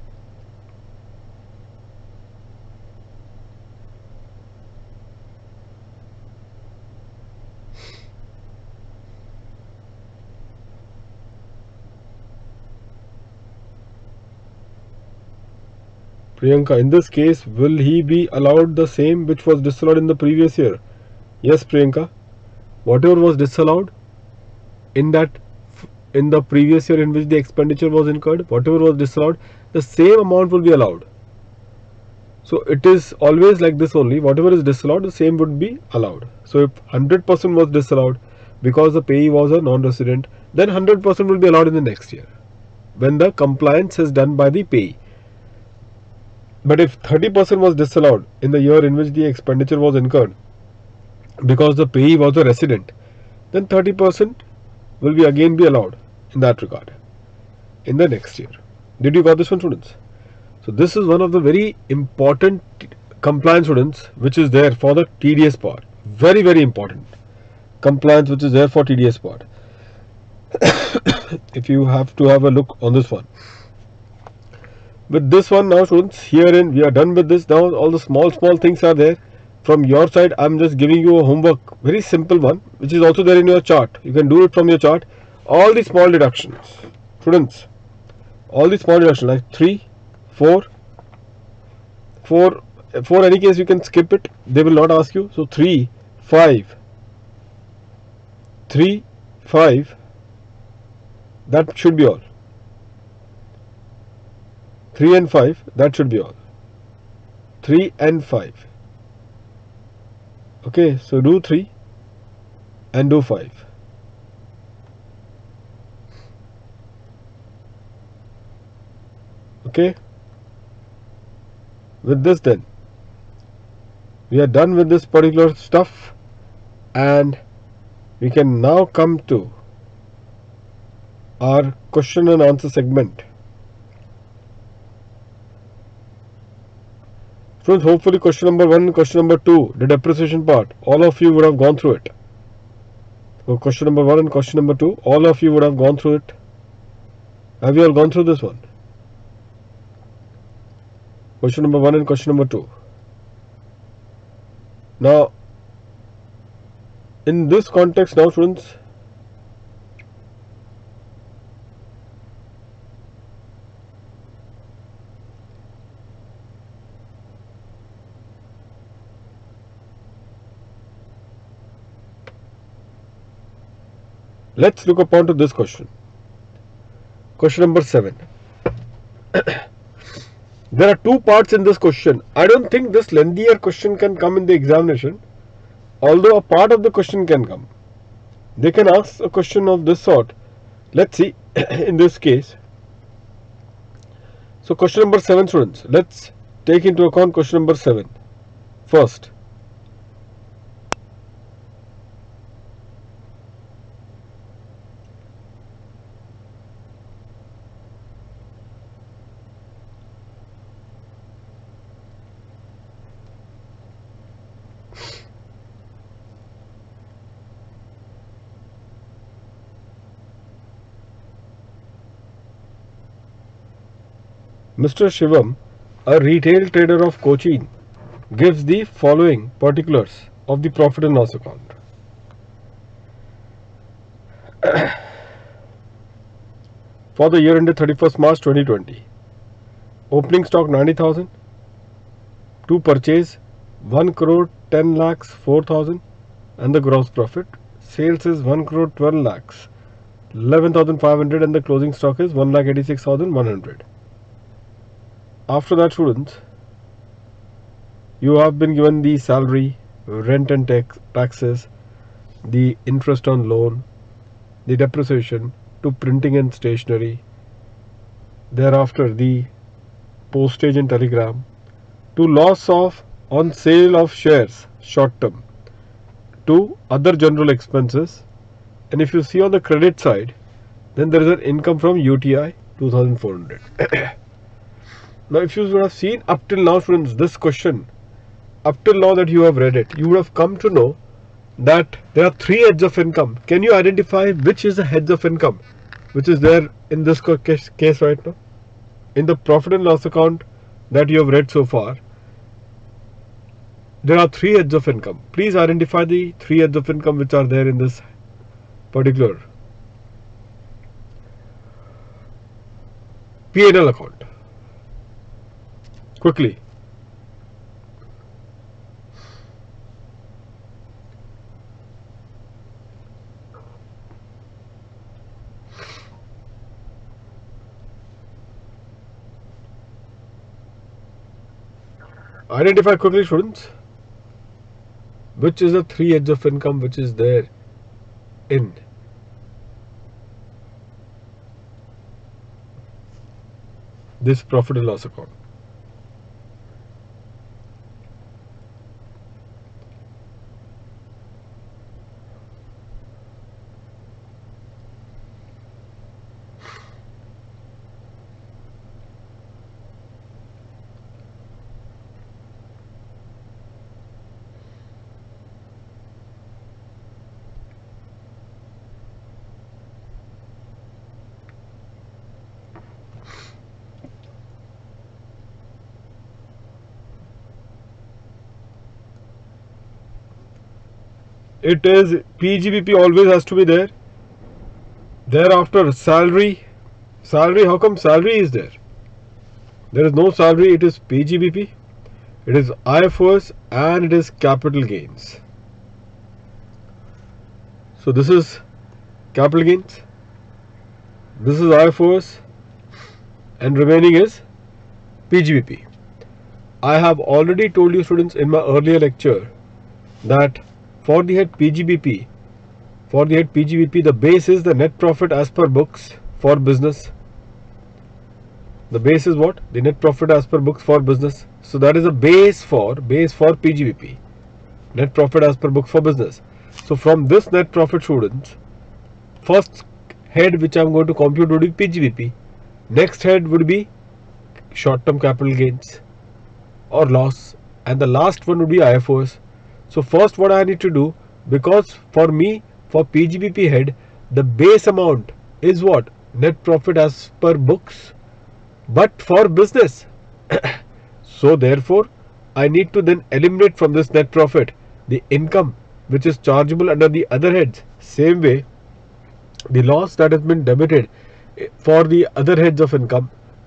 Priyanka, in this case, will he be allowed the same which was disallowed in the previous year? Yes, Priyanka. Whatever was disallowed in that in the previous year in which the expenditure was incurred, whatever was disallowed, the same amount will be allowed. So it is always like this only. Whatever is disallowed, the same would be allowed. So if one hundred percent was disallowed because the payee was a non-resident, then one hundred percent will be allowed in the next year when the compliance is done by the payee. But if thirty percent was disallowed in the year in which the expenditure was incurred because the payee was a resident, then thirty percent will be again be allowed in that regard in the next year. Did you got this one, students? So this is one of the very important compliance, students, which is there for the T D S part. Very very important compliance which is there for T D S part. If you have to have a look on this one. With this one now, students, herein we are done with this. Now all the small small things are there. From your side, I am just giving you a homework, very simple one, which is also there in your chart. You can do it from your chart. All the small deductions, students, all the small deductions like three, four, four, for any case you can skip it. They will not ask you. So three, five, three, five. That should be all. three and five, that should be all. three and five. Okay, so do three and do five. Okay, with this then we are done with this particular stuff, and we can now come to our question and answer segment. Students, hopefully question number one and question number two, the depreciation part, all of you would have gone through it. So question number one and question number two, all of you would have gone through it. Have you all gone through this one? Question number one and question number two. Now, in this context now, students, let's look upon to this question. Question number seven. There are two parts in this question. I don't think this lengthier question can come in the examination, although a part of the question can come. They can ask a question of this sort. Let's see in this case. So question number seven, students. Let's take into account question number seven first. Mister Shivam, a retail trader of Cochin, gives the following particulars of the profit and loss account. For the year ended thirty-first March twenty twenty, opening stock ninety thousand, to purchase one crore ten lakhs four thousand, and the gross profit sales is one crore twelve lakhs eleven thousand five hundred, and the closing stock is one lakh eighty-six thousand one hundred. After that, students, you have been given the salary, rent and tax, taxes, the interest on loan, the depreciation, to printing and stationery, thereafter the postage and telegram, to loss of on sale of shares short term, to other general expenses, and if you see on the credit side, then there is an income from U T I two thousand four hundred. Now if you would have seen up till now, students, this question, up till now that you have read it, you would have come to know that there are three heads of income. Can you identify which is the heads of income which is there in this case, case right now? In the profit and loss account that you have read so far, there are three heads of income. Please identify the three heads of income which are there in this particular P and L account. Quickly. Identify quickly, students, which is the three heads of income which is there in this profit and loss account. It is P G B P always has to be there. Thereafter salary. Salary, how come salary is there? There is no salary, it is P G B P, it is I F O S, and it is capital gains. So this is capital gains, this is I F O S, and remaining is P G B P. I have already told you, students, in my earlier lecture that for the head P G B P, for the head P G B P, the base is the net profit as per books for business. The base is what? The net profit as per books for business. So that is a base for base for P G B P, net profit as per books for business. So from this net profit, students, first head which I am going to compute would be P G B P. Next head would be short term capital gains or loss, and the last one would be I F O S. So first what I need to do, because for me, for P G B P head, the base amount is what? Net profit as per books, but for business. So therefore, I need to then eliminate from this net profit the income which is chargeable under the other heads. Same way, the loss that has been debited for the other heads of income,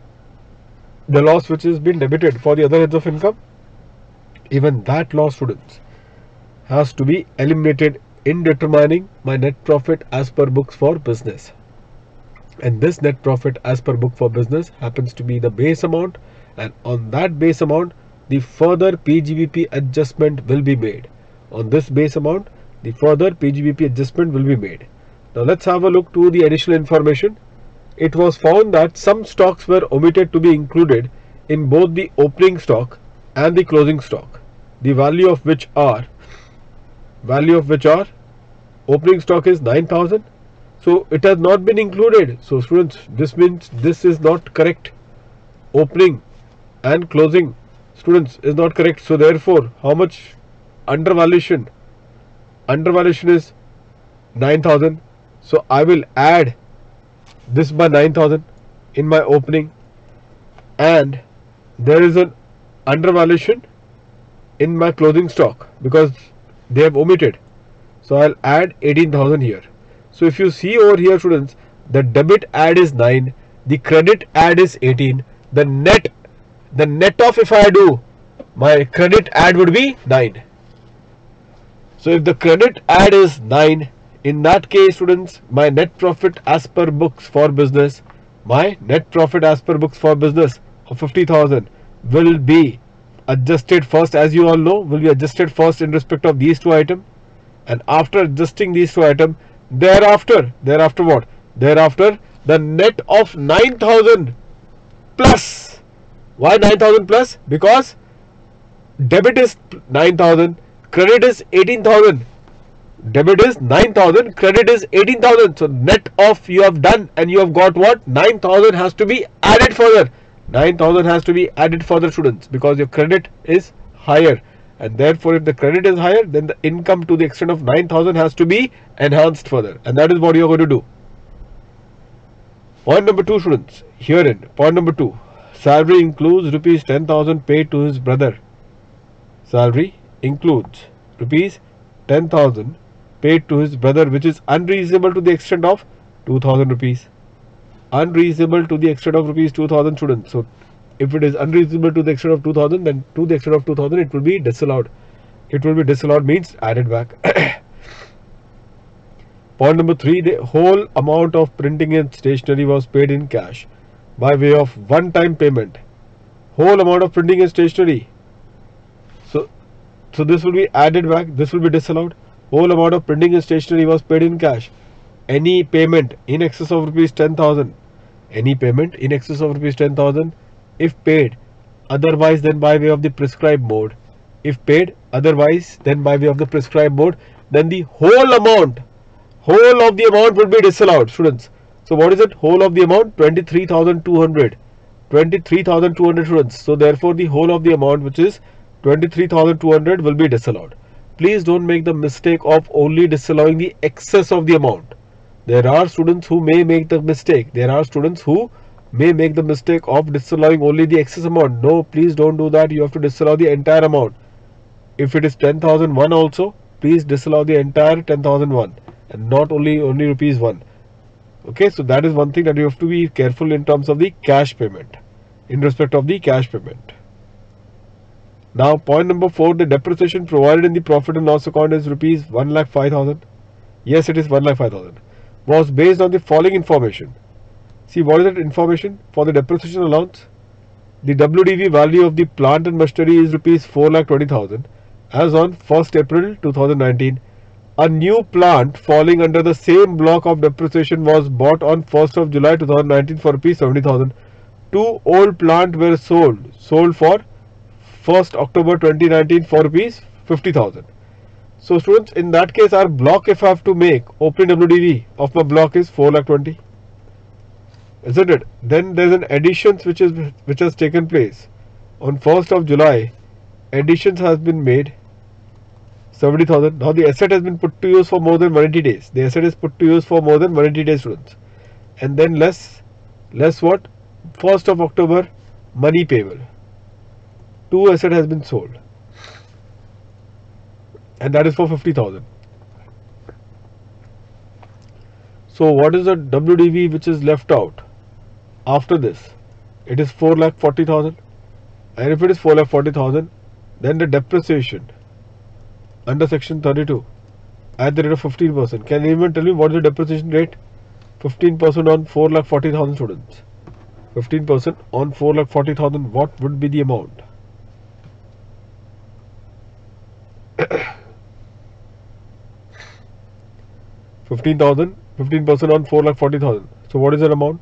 the loss which has been debited for the other heads of income, even that loss, students, has to be eliminated in determining my net profit as per books for business. And this net profit as per book for business happens to be the base amount, and on that base amount the further P G B P adjustment will be made. On this base amount the further P G B P adjustment will be made. Now let's have a look to the additional information. It was found that some stocks were omitted to be included in both the opening stock and the closing stock, the value of which are value of which are opening stock is nine thousand. So it has not been included. So students, this means this is not correct. Opening and closing, students, is not correct. So therefore, how much undervaluation? Undervaluation is nine thousand. So I will add this by nine thousand in my opening, and there is an undervaluation in my closing stock because they have omitted. So I'll add eighteen thousand here. So if you see over here, students, the debit add is nine, the credit add is eighteen, the net the net of, if I do my credit add, would be nine. So if the credit add is nine, in that case, students, my net profit as per books for business, my net profit as per books for business of fifty thousand will be adjusted first, as you all know, will be adjusted first in respect of these two items, and after adjusting these two items, thereafter thereafter what? Thereafter, the net of nine thousand plus. Why nine thousand plus? Because debit is nine thousand, credit is eighteen thousand. Debit is nine thousand, credit is eighteen thousand. So net of you have done and you have got what? nine thousand has to be added further. nine thousand has to be added further, students, because your credit is higher. And therefore, if the credit is higher, then the income to the extent of nine thousand has to be enhanced further. And that is what you are going to do. Point number two, students. Herein, point number two. Salary includes rupees ten thousand paid to his brother. Salary includes rupees ten thousand paid to his brother, which is unreasonable to the extent of two thousand rupees. Unreasonable to the extent of rupees two thousand, students. So, if it is unreasonable to the extent of two thousand, then to the extent of two thousand, it will be disallowed. It will be disallowed means added back. Point number three, the whole amount of printing and stationery was paid in cash by way of one-time payment. Whole amount of printing and stationery. So, so this will be added back. This will be disallowed. Whole amount of printing and stationery was paid in cash. Any payment in excess of rupees ten thousand. Any payment in excess of rupees ten thousand. If paid otherwise than by way of the prescribed mode, if paid otherwise than by way of the prescribed mode, then the whole amount, whole of the amount will be disallowed, students. So what is it? Whole of the amount twenty-three thousand two hundred. twenty-three thousand two hundred, students. So therefore the whole of the amount, which is twenty-three thousand two hundred, will be disallowed. Please don't make the mistake of only disallowing the excess of the amount. There are students who may make the mistake. There are students who may make the mistake of disallowing only the excess amount. No, please don't do that. You have to disallow the entire amount. If it is ten thousand one also, please disallow the entire ten thousand one and not only only rupees one. Okay, so that is one thing that you have to be careful in terms of the cash payment, in respect of the cash payment. Now point number four, the depreciation provided in the profit and loss account is rupees one lakh five thousand. Yes, it is one lakh five thousand. Was based on the following information. See, what is that information? For the depreciation allowance, the W D V value of the plant and machinery is rupees four lakh twenty thousand as on first April two thousand nineteen. A new plant falling under the same block of depreciation was bought on first of July two thousand nineteen for rupees seventy thousand. Two old plants were sold, sold for first October twenty nineteen for rupees fifty thousand. So students, in that case, our block, if I have to make opening W D V of my block is four lakh twenty. Isn't it? Then there is an additions which is which has taken place on first of July. Additions has been made seventy thousand. Now the asset has been put to use for more than one hundred eighty days. The asset is put to use for more than one hundred eighty days, students. And then less less what? first of October money payable. Two asset has been sold. And that is for fifty thousand. So what is the W D V which is left out after this? It is four lakh forty thousand. And if it is four lakh forty thousand, then the depreciation under section thirty-two at the rate of fifteen percent. Can anyone tell me what is the depreciation rate? fifteen percent on four lakh forty thousand, students. fifteen percent on four lakh forty thousand. What would be the amount? fifteen thousand, fifteen percent on four lakh forty thousand. So what is that amount?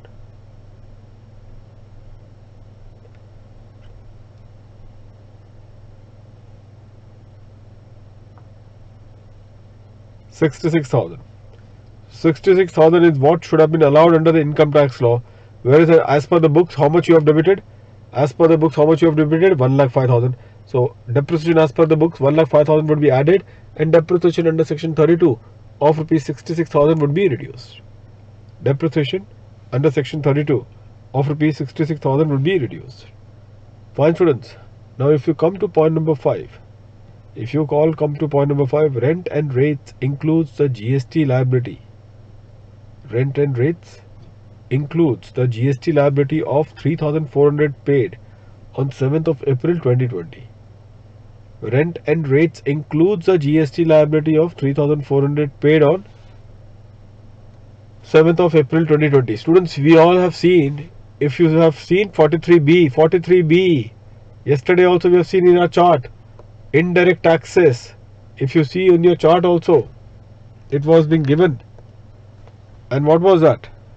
sixty-six thousand. sixty-six thousand is what should have been allowed under the income tax law. Whereas as per the books, how much you have debited? As per the books, how much you have debited? one lakh five thousand. So depreciation as per the books, one lakh five thousand would be added, and depreciation under section thirty-two of rupees sixty-six thousand would be reduced. Depreciation under section thirty-two of rupees sixty-six thousand would be reduced. Fine, students. Now if you come to point number five, if you call come to point number five, rent and rates includes the G S T liability. Rent and rates includes the G S T liability of three thousand four hundred paid on seventh of April twenty twenty. Rent and rates includes the G S T liability of three thousand four hundred paid on seventh of April twenty twenty. Students, we all have seen, if you have seen forty-three B, forty-three B, yesterday also we have seen in our chart, indirect taxes. If you see in your chart also, it was being given. And what was that?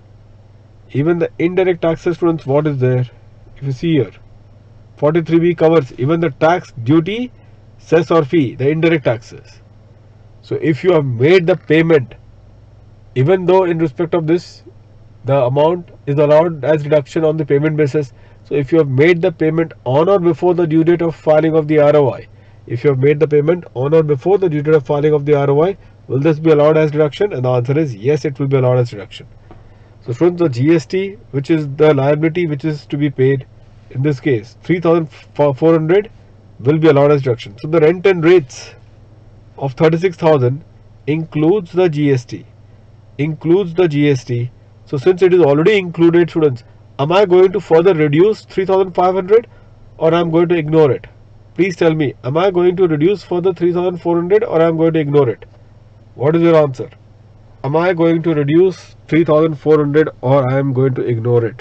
Even the indirect taxes, students, what is there? If you see here, forty-three B covers even the tax, duty, cess or fee, the indirect taxes. So if you have made the payment, even though in respect of this, the amount is allowed as deduction on the payment basis. So if you have made the payment on or before the due date of filing of the R O I, if you have made the payment on or before the due date of filing of the R O I, will this be allowed as deduction? And the answer is yes, it will be allowed as deduction. So from the G S T, which is the liability which is to be paid, in this case three thousand four hundred will be allowed as deduction. So the rent and rates of thirty-six thousand includes the G S T, includes the G S T. So since it is already included, students, am I going to further reduce three thousand five hundred or I am going to ignore it? Please tell me, am I going to reduce further three thousand four hundred or I am going to ignore it? What is your answer? Am I going to reduce three thousand four hundred or I am going to ignore it?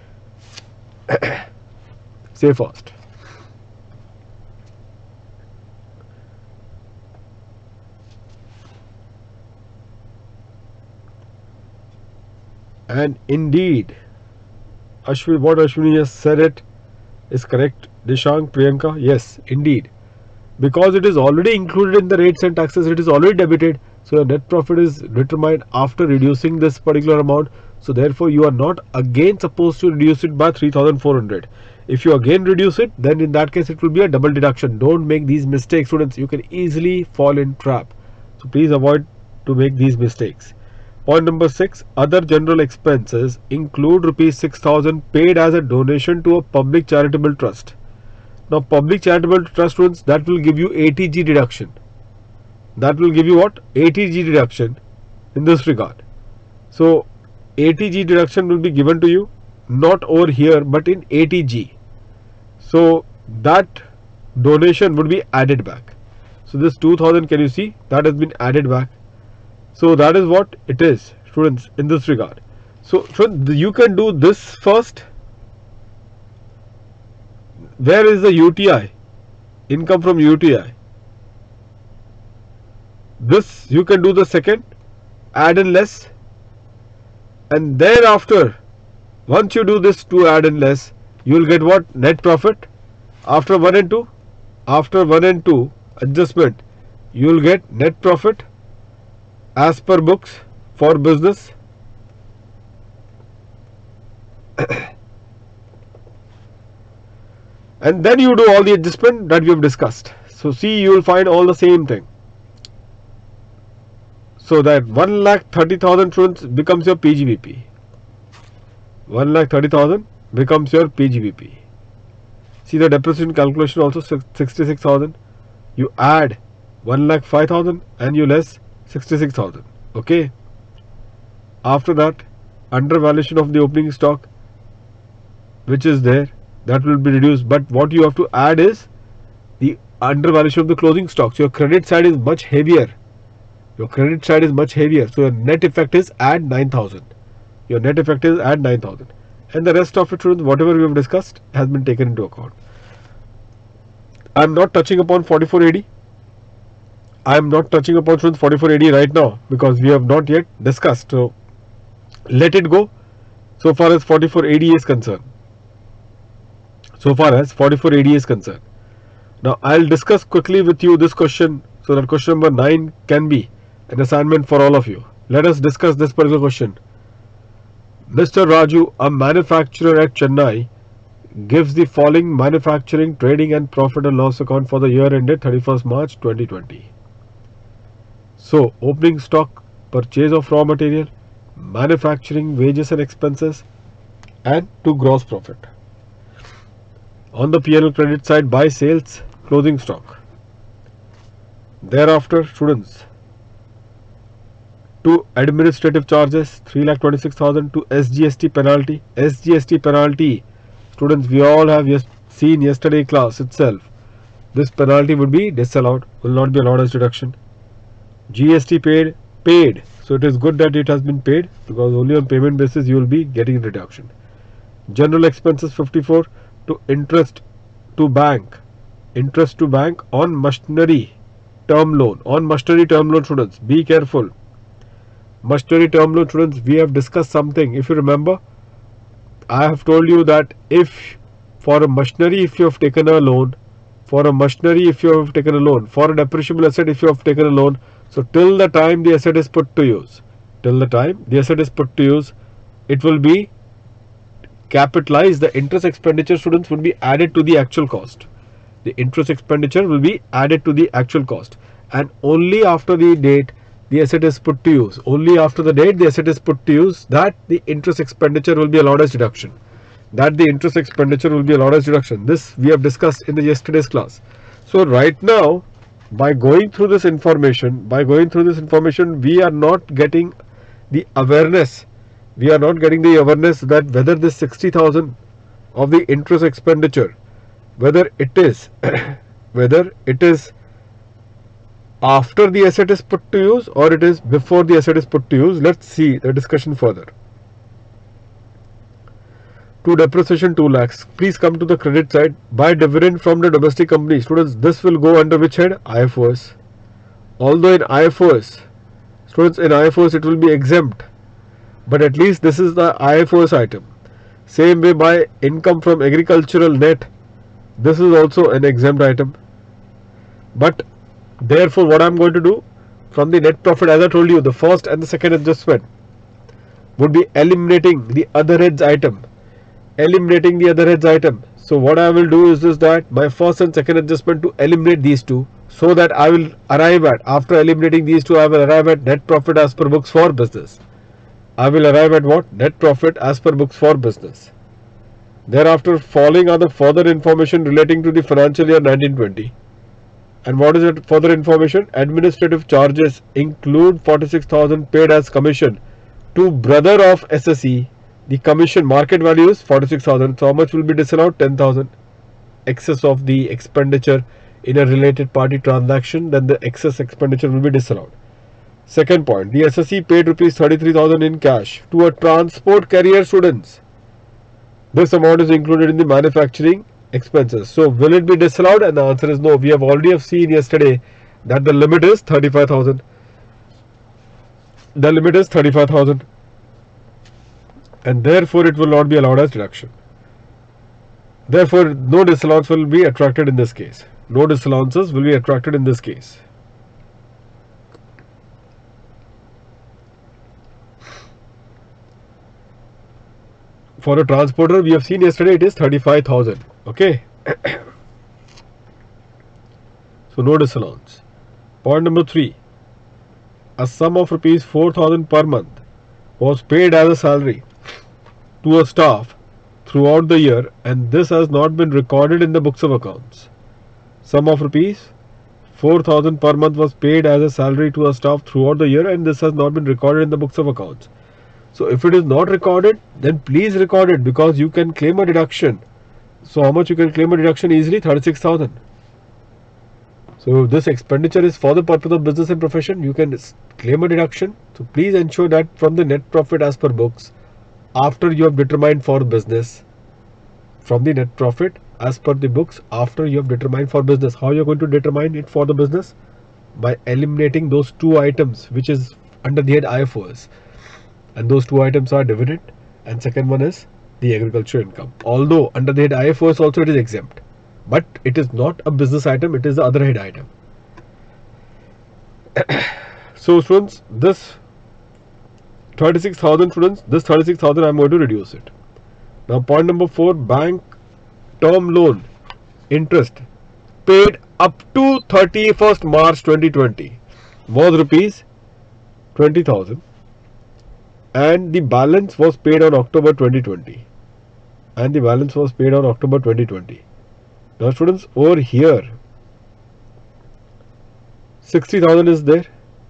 Say fast. And indeed, Ashwin, what Ashwini has said it is correct. Dishank, Priyanka, yes, indeed. Because it is already included in the rates and taxes, it is already debited. So your net profit is determined after reducing this particular amount. So therefore you are not again supposed to reduce it by three thousand four hundred. If you again reduce it, then in that case it will be a double deduction. Don't make these mistakes, students. You can easily fall in trap. So please avoid to make these mistakes. Point number six, other general expenses include rupees six thousand paid as a donation to a public charitable trust. Now public charitable trust, students, that will give you A T G deduction. That will give you what? A T G deduction in this regard. So A T G deduction will be given to you, not over here but in A T G. So that donation would be added back. So this two thousand, can you see, that has been added back. So that is what it is, students, in this regard. So, so you can do this first. Where is the U T I? Income from U T I. This you can do the second, add and less. And thereafter, once you do this to add and less, you will get what? Net profit. After one and two, after one and two adjustment, you will get net profit as per books for business. And then you do all the adjustment that we have discussed. So see, you will find all the same thing. So that one lakh thirty thousand, students, becomes your P G B P. one lakh thirty thousand becomes your P G B P. See the depreciation calculation also, sixty-six thousand. You add one lakh five thousand and you less sixty-six thousand. Okay. After that, undervaluation of the opening stock, which is there, that will be reduced. But what you have to add is the undervaluation of the closing stock. So your credit side is much heavier. Your credit side is much heavier. So your net effect is add nine thousand. Your net effect is add nine thousand. And the rest of it, students, whatever we have discussed, has been taken into account. I am not touching upon forty-four A D. I am not touching upon, students, forty-four A D right now because we have not yet discussed. So let it go so far as forty-four A D is concerned. So far as forty-four A D is concerned. Now I'll discuss quickly with you this question so that question number nine can be an assignment for all of you. Let us discuss this particular question. Mister Raju, a manufacturer at Chennai, gives the following manufacturing, trading and profit and loss account for the year ended thirty-first March twenty twenty. So opening stock, purchase of raw material, manufacturing, wages and expenses, and to gross profit. On the P and L credit side, buy, sales, closing stock. Thereafter, students, to administrative charges, three lakh twenty-six thousand, to S G S T penalty. S G S T penalty, students, we all have yes, seen yesterday class itself. This penalty would be disallowed, will not be allowed as deduction. G S T paid, paid. So it is good that it has been paid because only on payment basis you will be getting reduction. General expenses fifty-four, to interest to bank. Interest to bank on machinery term loan. On machinery term loan, students, be careful. Machinery term loan, students, we have discussed something. If you remember, I have told you that if for a machinery, if you have taken a loan, for a machinery, if you have taken a loan, for a depreciable asset, if you have taken a loan, so till the time the asset is put to use, till the time the asset is put to use, it will be capitalized. The interest expenditure, students, will be added to the actual cost. The interest expenditure will be added to the actual cost, and only after the date the asset is put to use, only after the date the asset is put to use, that the interest expenditure will be allowed as deduction. That the interest expenditure will be allowed as deduction. This we have discussed in the yesterday's class. So right now, by going through this information, by going through this information, we are not getting the awareness. We are not getting the awareness that whether this sixty thousand of the interest expenditure, whether it is, whether it is after the asset is put to use or it is before the asset is put to use. Let's see the discussion further. To depreciation two lakhs. Please come to the credit side. Buy dividend from the domestic company. Students, this will go under which head? I F O S. Although in I F O S, students, in I F O S it will be exempt, but at least this is the I F O S item. Same way, by income from agricultural net, this is also an exempt item. But therefore, what I am going to do from the net profit, as I told you, the first and the second adjustment would be eliminating the other heads item. Eliminating the other heads item. So what I will do is this, that my first and second adjustment to eliminate these two, so that I will arrive at, after eliminating these two, I will arrive at net profit as per books for business. I will arrive at what? Net profit as per books for business. Thereafter, following are the further information relating to the financial year nineteen twenty. And what is it? Further information: administrative charges include forty-six thousand paid as commission to brother of S S E. The commission market value is forty-six thousand. So how much will be disallowed? ten thousand. Excess of the expenditure in a related party transaction, then the excess expenditure will be disallowed. Second point, the S S E paid rupees thirty-three thousand in cash to a transport carrier, students. This amount is included in the manufacturing expenses. So will it be disallowed? And the answer is no. We have already have seen yesterday that the limit is thirty-five thousand. The limit is thirty-five thousand. And therefore it will not be allowed as deduction. Therefore, no disallowance will be attracted in this case. No disallowances will be attracted in this case. For a transporter, we have seen yesterday, it is thirty-five thousand. Okay. So no disallowance. Point number three. A sum of rupees four thousand per month was paid as a salary to a staff throughout the year, and this has not been recorded in the books of accounts. Sum of rupees four thousand per month was paid as a salary to a staff throughout the year, and this has not been recorded in the books of accounts. So if it is not recorded, then please record it, because you can claim a deduction. So how much you can claim a deduction easily? thirty-six thousand. So if this expenditure is for the purpose of business and profession, you can claim a deduction. So please ensure that from the net profit as per books, after you have determined for business, from the net profit as per the books, after you have determined for business, how you are going to determine it for the business? By eliminating those two items which is under the head I F O S, and those two items are dividend and second one is the agricultural income. Although under the head I F O S also it is exempt, but it is not a business item, it is the other head item. So students, this thirty-six thousand, students, this thirty-six thousand I am going to reduce it. Now point number four, bank term loan interest paid up to thirty-first March twenty twenty was rupees twenty thousand, and the balance was paid on October twenty twenty, and the balance was paid on October twenty twenty. Now students, over here sixty thousand is there.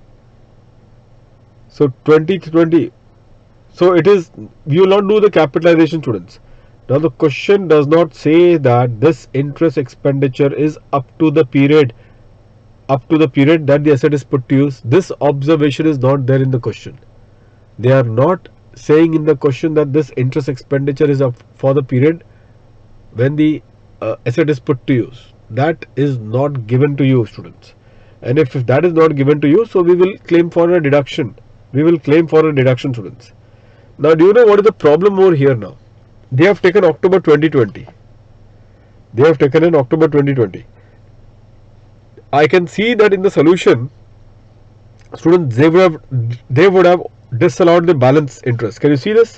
So twenty twenty, so it is, we will not do the capitalization, students. Now the question does not say that this interest expenditure is up to the period, up to the period that the asset is put to use. This observation is not there in the question. They are not saying in the question that this interest expenditure is up for the period when the uh, asset is put to use. That is not given to you, students. And if, if that is not given to you, so we will claim for a deduction. We will claim for a deduction, students. Now, do you know what is the problem over here now? They have taken October twenty twenty. They have taken in October twenty twenty. I can see that in the solution, students, they would have they would have disallowed the balance interest. Can you see this?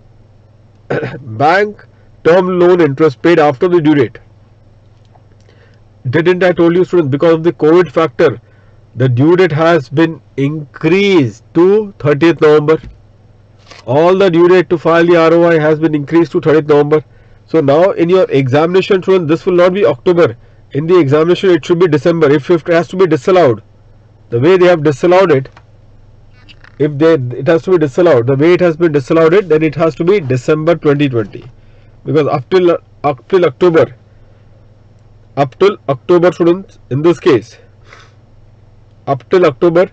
Bank term loan interest paid after the due date. Didn't I told you, students, because of the COVID factor, the due date has been increased to thirtieth November. All the due date to file the R O I has been increased to thirtieth November. So now in your examination, students, this will not be October. In the examination, it should be December. If it has to be disallowed, the way they have disallowed it, if they it has to be disallowed, the way it has been disallowed it, then it has to be December twenty twenty, because up till up till October, up till October, students, in this case, up till October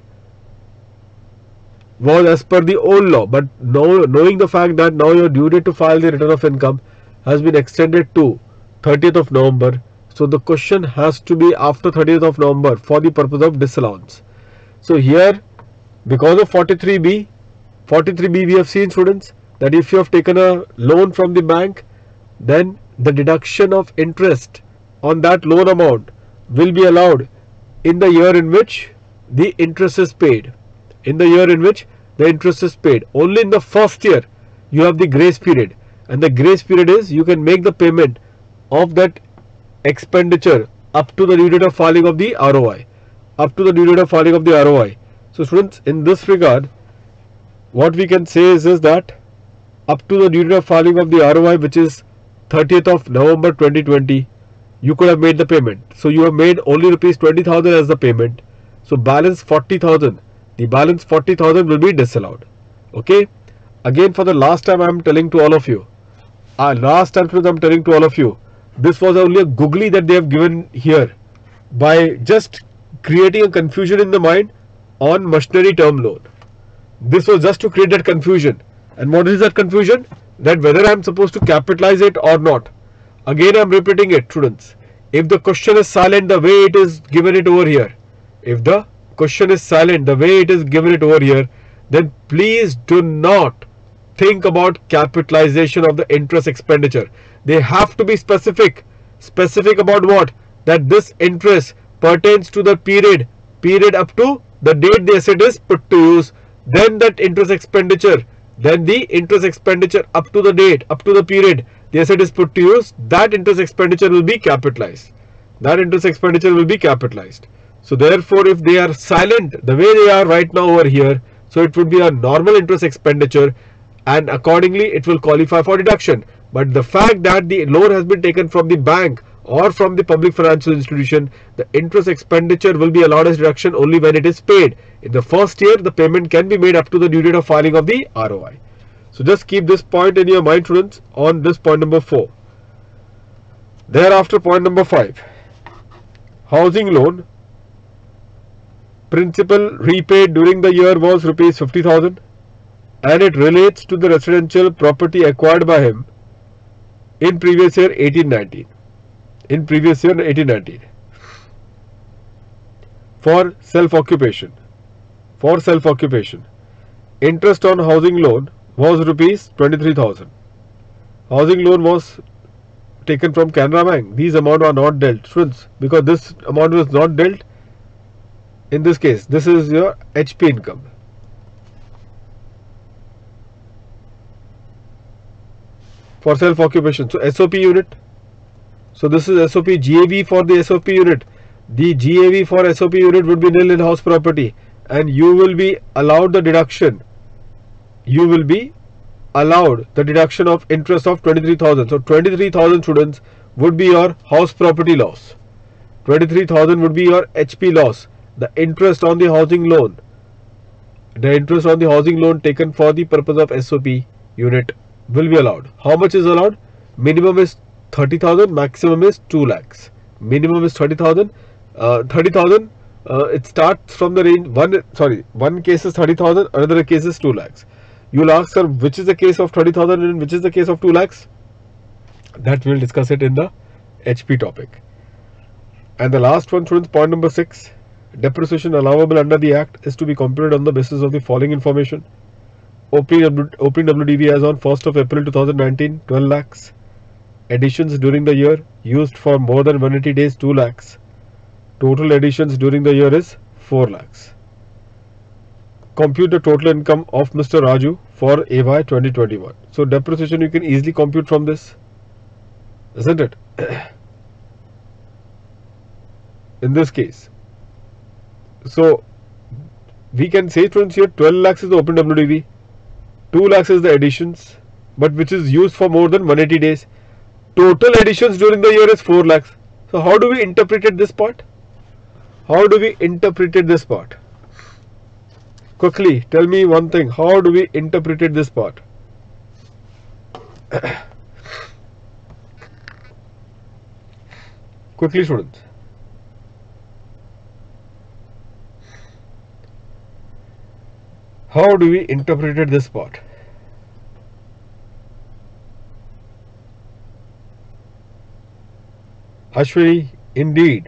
was as per the old law, but now knowing the fact that now your due date to file the return of income has been extended to thirtieth of November, so the question has to be after thirtieth of November for the purpose of disallowance. So here, because of forty-three B, forty-three B we have seen, students, that if you have taken a loan from the bank, then the deduction of interest on that loan amount will be allowed in the year in which the interest is paid. In the year in which the interest is paid. Only in the first year you have the grace period, and the grace period is you can make the payment of that expenditure up to the due date of filing of the R O I. Up to the due date of filing of the R O I. So students, in this regard, what we can say is, is that up to the due date of filing of the R O I, which is thirtieth of November twenty twenty, you could have made the payment. So you have made only rupees twenty thousand as the payment. So balance forty thousand. The balance forty thousand will be disallowed. Okay. Again, for the last time I am telling to all of you. Uh, last time I am telling to all of you. This was only a googly that they have given here by just creating a confusion in the mind on machinery term loan. This was just to create that confusion. And what is that confusion? That whether I am supposed to capitalize it or not. Again I am repeating it, students. If the question is silent the way it is given it over here, if the question is silent the way it is given it over here, then please do not think about capitalization of the interest expenditure. They have to be specific. Specific about what? That this interest pertains to the period, period up to the date the asset is put to use. Then that interest expenditure, then the interest expenditure up to the date, up to the period the asset is put to use, that interest expenditure will be capitalized. That interest expenditure will be capitalized. So therefore, if they are silent the way they are right now over here, so it would be a normal interest expenditure and accordingly it will qualify for deduction. But the fact that the loan has been taken from the bank or from the public financial institution, the interest expenditure will be allowed as deduction only when it is paid. In the first year, the payment can be made up to the due date of filing of the R O I. So just keep this point in your mind, students, on this point number four. Thereafter, point number five. Housing loan. Principal repaid during the year was rupees fifty thousand and it relates to the residential property acquired by him in previous year eighteen nineteen. In previous year eighteen nineteen. For self-occupation. For self-occupation. Interest on housing loan was rupees twenty-three thousand. Housing loan was taken from Canara Bank. These amounts are not dealt, students, because this amount was not dealt. In this case, this is your H P income. For self-occupation. So S O P unit. So this is S O P G A V for the S O P unit. The G A V for S O P unit would be nil in house property and you will be allowed the deduction. You will be allowed the deduction of interest of twenty-three thousand. So twenty-three thousand, students, would be your house property loss. twenty-three thousand would be your H P loss. The interest on the housing loan. The interest on the housing loan taken for the purpose of S O P unit will be allowed. How much is allowed? Minimum is thirty thousand, maximum is two lakhs. Minimum is thirty thousand. Uh, thirty thousand, uh, it starts from the range, one, sorry, one case is thirty thousand, another case is two lakhs. You will ask, sir, which is the case of thirty thousand and which is the case of two lakhs? That we will discuss it in the H P topic. And the last one, students, point number six. Depreciation allowable under the Act is to be computed on the basis of the following information. opening, opening W D V as on first of April two thousand nineteen, twelve lakhs. Additions during the year used for more than one hundred eighty days, two lakhs. Total additions during the year is four lakhs. Compute the total income of Mister Raju for A Y twenty twenty-one. So depreciation you can easily compute from this, isn't it? In this case, so we can say, students, here twelve lakhs is the open W D V, two lakhs is the additions, but which is used for more than one hundred eighty days. Total additions during the year is four lakhs. So how do we interpret this part? How do we interpret this part? Quickly tell me one thing. How do we interpret this part? Quickly, students. How do we interpret this part? Ashwini, indeed.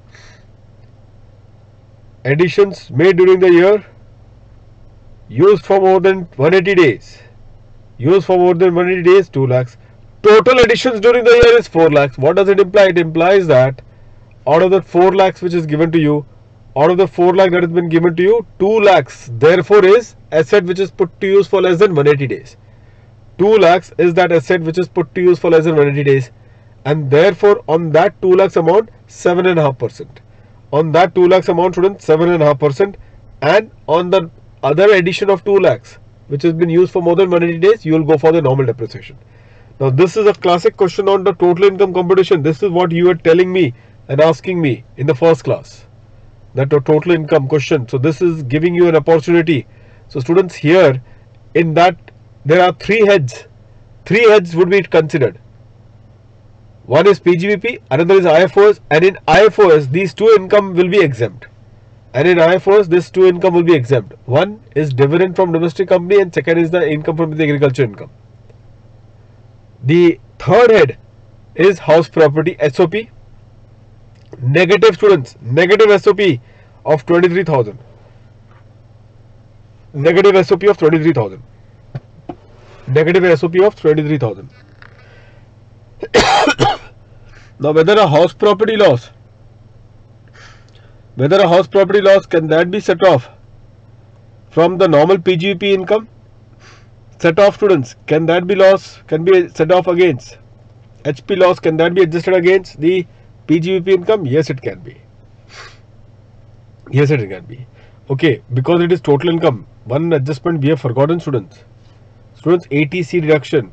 Additions made during the year used for more than one hundred eighty days. Used for more than one hundred eighty days, two lakhs. Total additions during the year is four lakhs. What does it imply? It implies that out of the four lakhs which is given to you, out of the four lakhs that has been given to you, two lakhs therefore is asset which is put to use for less than one hundred eighty days. two lakhs is that asset which is put to use for less than one hundred eighty days, and therefore on that two lakhs amount, seven point five percent. On that two lakhs amount, students, seven point five percent, and on the other addition of two lakhs which has been used for more than one hundred eighty days, you will go for the normal depreciation. Now this is a classic question on the total income computation. This is what you were telling me and asking me in the first class, that the total income question. So this is giving you an opportunity. So students, here in that there are three heads. Three heads would be considered. One is P G B P, another is I F O S, and in I F O S these two income will be exempt. And in I F O S this two income will be exempt. One is dividend from domestic company and second is the income from the agriculture income. The third head is house property S O P. Negative, students, negative S O P of twenty-three thousand. Negative S O P of twenty-three thousand. Negative S O P of twenty-three thousand. Now whether a house property loss, whether a house property loss, can that be set off from the normal P G B P income? Set off, students, can that be loss, can be set off against H P loss, can that be adjusted against the P G B P income? Yes, it can be. Yes, it can be. Okay, because it is total income, one adjustment we have forgotten, students. Students, A T C deduction.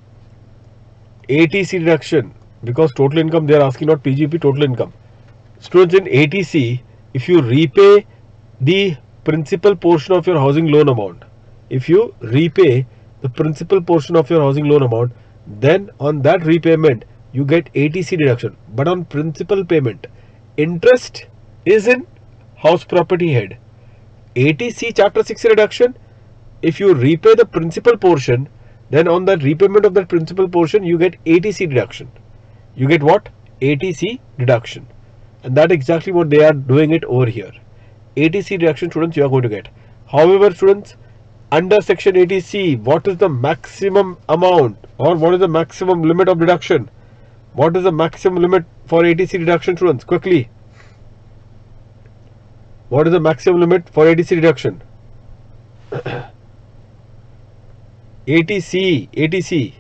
A T C deduction, because total income they are asking, not P G B P, total income. Students, in A T C, if you repay the principal portion of your housing loan amount, if you repay the principal portion of your housing loan amount, then on that repayment you get A T C deduction. But on principal payment, interest is in house property head. A T C chapter six reduction, if you repay the principal portion, then on the repayment of that principal portion you get A T C deduction. You get what? A T C deduction. And that is exactly what they are doing it over here. A T C deduction, students, you are going to get. However, students, under section A T C, what is the maximum amount or what is the maximum limit of deduction? What is the maximum limit for A T C deduction, students? Quickly. What is the maximum limit for A T C deduction? A T C, A T C.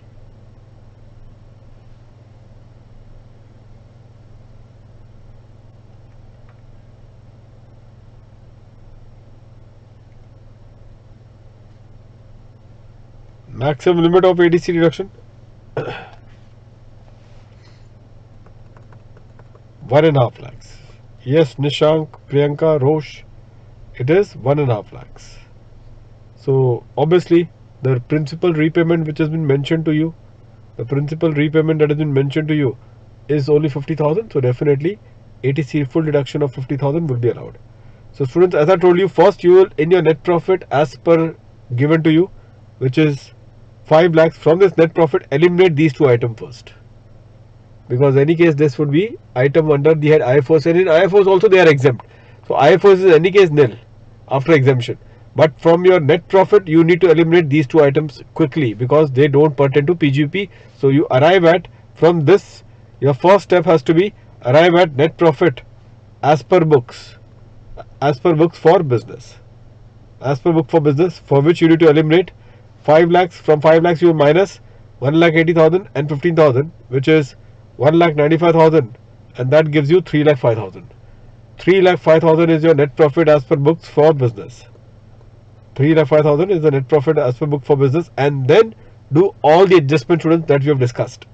Maximum limit of A T C deduction? One and a half lakhs. Yes, Nishank, Priyanka, Rosh, it is one and a half lakhs. So obviously the principal repayment which has been mentioned to you, the principal repayment that has been mentioned to you is only fifty thousand. So definitely A T C full deduction of fifty thousand would be allowed. So students, as I told you, first you will in your net profit as per given to you, which is five lakhs, from this net profit eliminate these two items first, because any case this would be item under the head I F O S, and in I F O S also they are exempt. So I F O S is in any case nil after exemption. But from your net profit, you need to eliminate these two items quickly because they don't pertain to P G B P. So you arrive at, from this, your first step has to be arrive at net profit as per books, as per books for business, as per book for business, for which you need to eliminate five lakhs. From five lakhs you minus one lakh eighty thousand and fifteen thousand, which is one lakh ninety-five thousand, and that gives you three lakh five thousand. three lakh five thousand is your net profit as per books for business. three lakh five thousand is the net profit as per book for business, and then do all the adjustment, students, that we have discussed.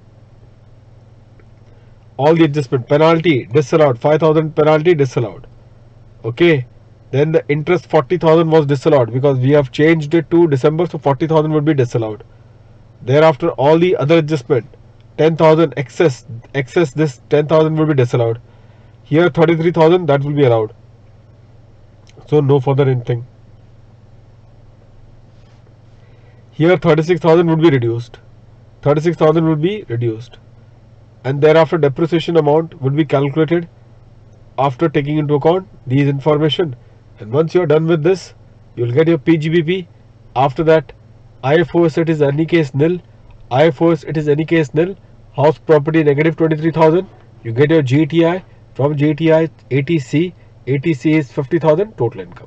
All the adjustment, penalty disallowed, five thousand penalty disallowed. Okay, then the interest forty thousand was disallowed because we have changed it to December, so forty thousand would be disallowed. Thereafter all the other adjustment, ten thousand excess, excess this ten thousand will be disallowed. Here thirty-three thousand, that will be allowed. So no further anything. Here thirty-six thousand would be reduced. thirty-six thousand would be reduced. And thereafter depreciation amount would be calculated after taking into account these information. And once you are done with this, you will get your P G B P. After that, I F O S, it is any case nil. I F O S, it is any case nil. House property negative twenty-three thousand. You get your G T I. From G T I, A T C. A T C is fifty thousand total income.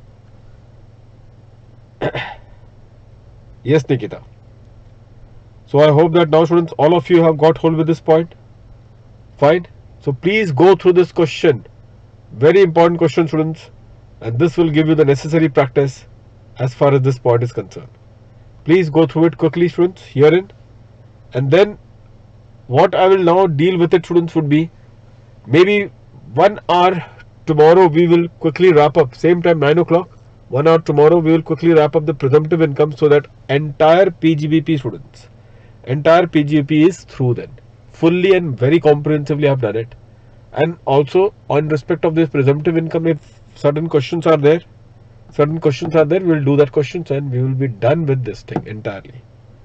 Yes, Nikita. So I hope that now, students, all of you have got hold with this point. Fine. So please go through this question. Very important question, students. And this will give you the necessary practice as far as this point is concerned. Please go through it quickly, students, herein. And then what I will now deal with it, students, would be maybe one hour tomorrow we will quickly wrap up. Same time, nine o'clock. One hour tomorrow we will quickly wrap up the presumptive income, so that entire P G B P, students, entire P G B P is through then. Fully and very comprehensively I have done it. And also on respect of this presumptive income, if certain questions are there, certain questions are there, we will do that questions and we will be done with this thing entirely.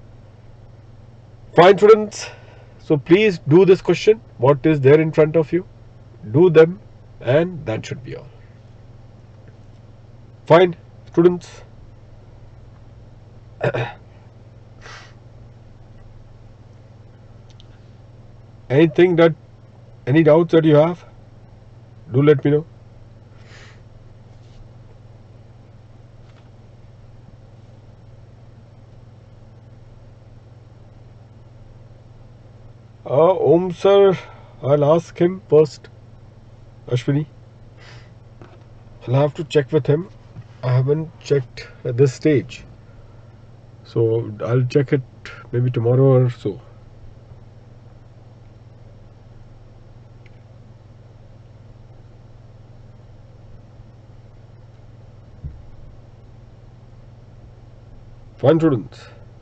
Fine, students. So please do this question. What is there in front of you? Do them, and that should be all. Fine, students. Anything that, any doubts that you have, do let me know. Uh, Om sir, I'll ask him first. Ashwini, I'll have to check with him. I haven't checked at this stage, so I'll check it maybe tomorrow or so. Fine, students.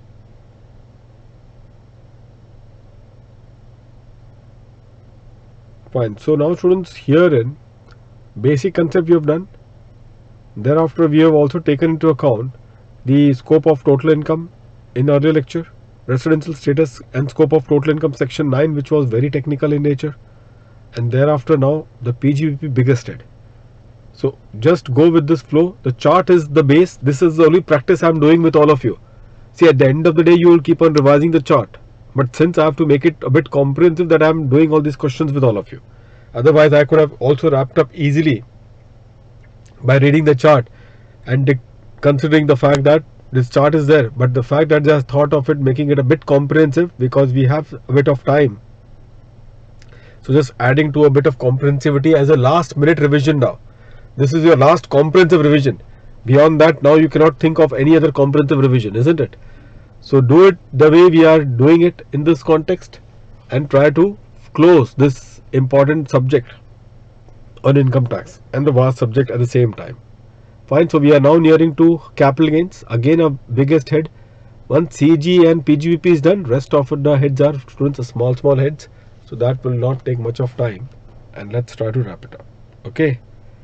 Fine. So now, students, herein basic concept we have done. Thereafter we have also taken into account the scope of total income in earlier lecture, residential status and scope of total income section nine, which was very technical in nature, and thereafter now the P G B P biggest head. So just go with this flow. The chart is the base. This is the only practice I am doing with all of you. See, at the end of the day you will keep on revising the chart, but since I have to make it a bit comprehensive, that I am doing all these questions with all of you. Otherwise I could have also wrapped up easily by reading the chart and considering the fact that this chart is there, but the fact that they have thought of it, making it a bit comprehensive because we have a bit of time. So just adding to a bit of comprehensivity as a last minute revision now. This is your last comprehensive revision. Beyond that, now you cannot think of any other comprehensive revision, isn't it? So do it the way we are doing it in this context and try to close this important subject on income tax and the vast subject at the same time. Fine. So we are now nearing to capital gains. Again a biggest head. Once C G and P G B P is done, rest of the heads are, students, are small small heads. So that will not take much of time, and let's try to wrap it up. Okay.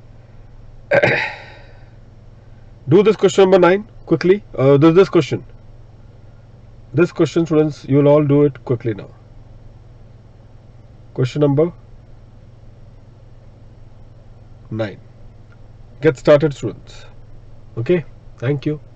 Do this question number nine quickly. Uh, there's this question. This question, students, you will all do it quickly now. Question number nine. Get started, students. Okay. Thank you.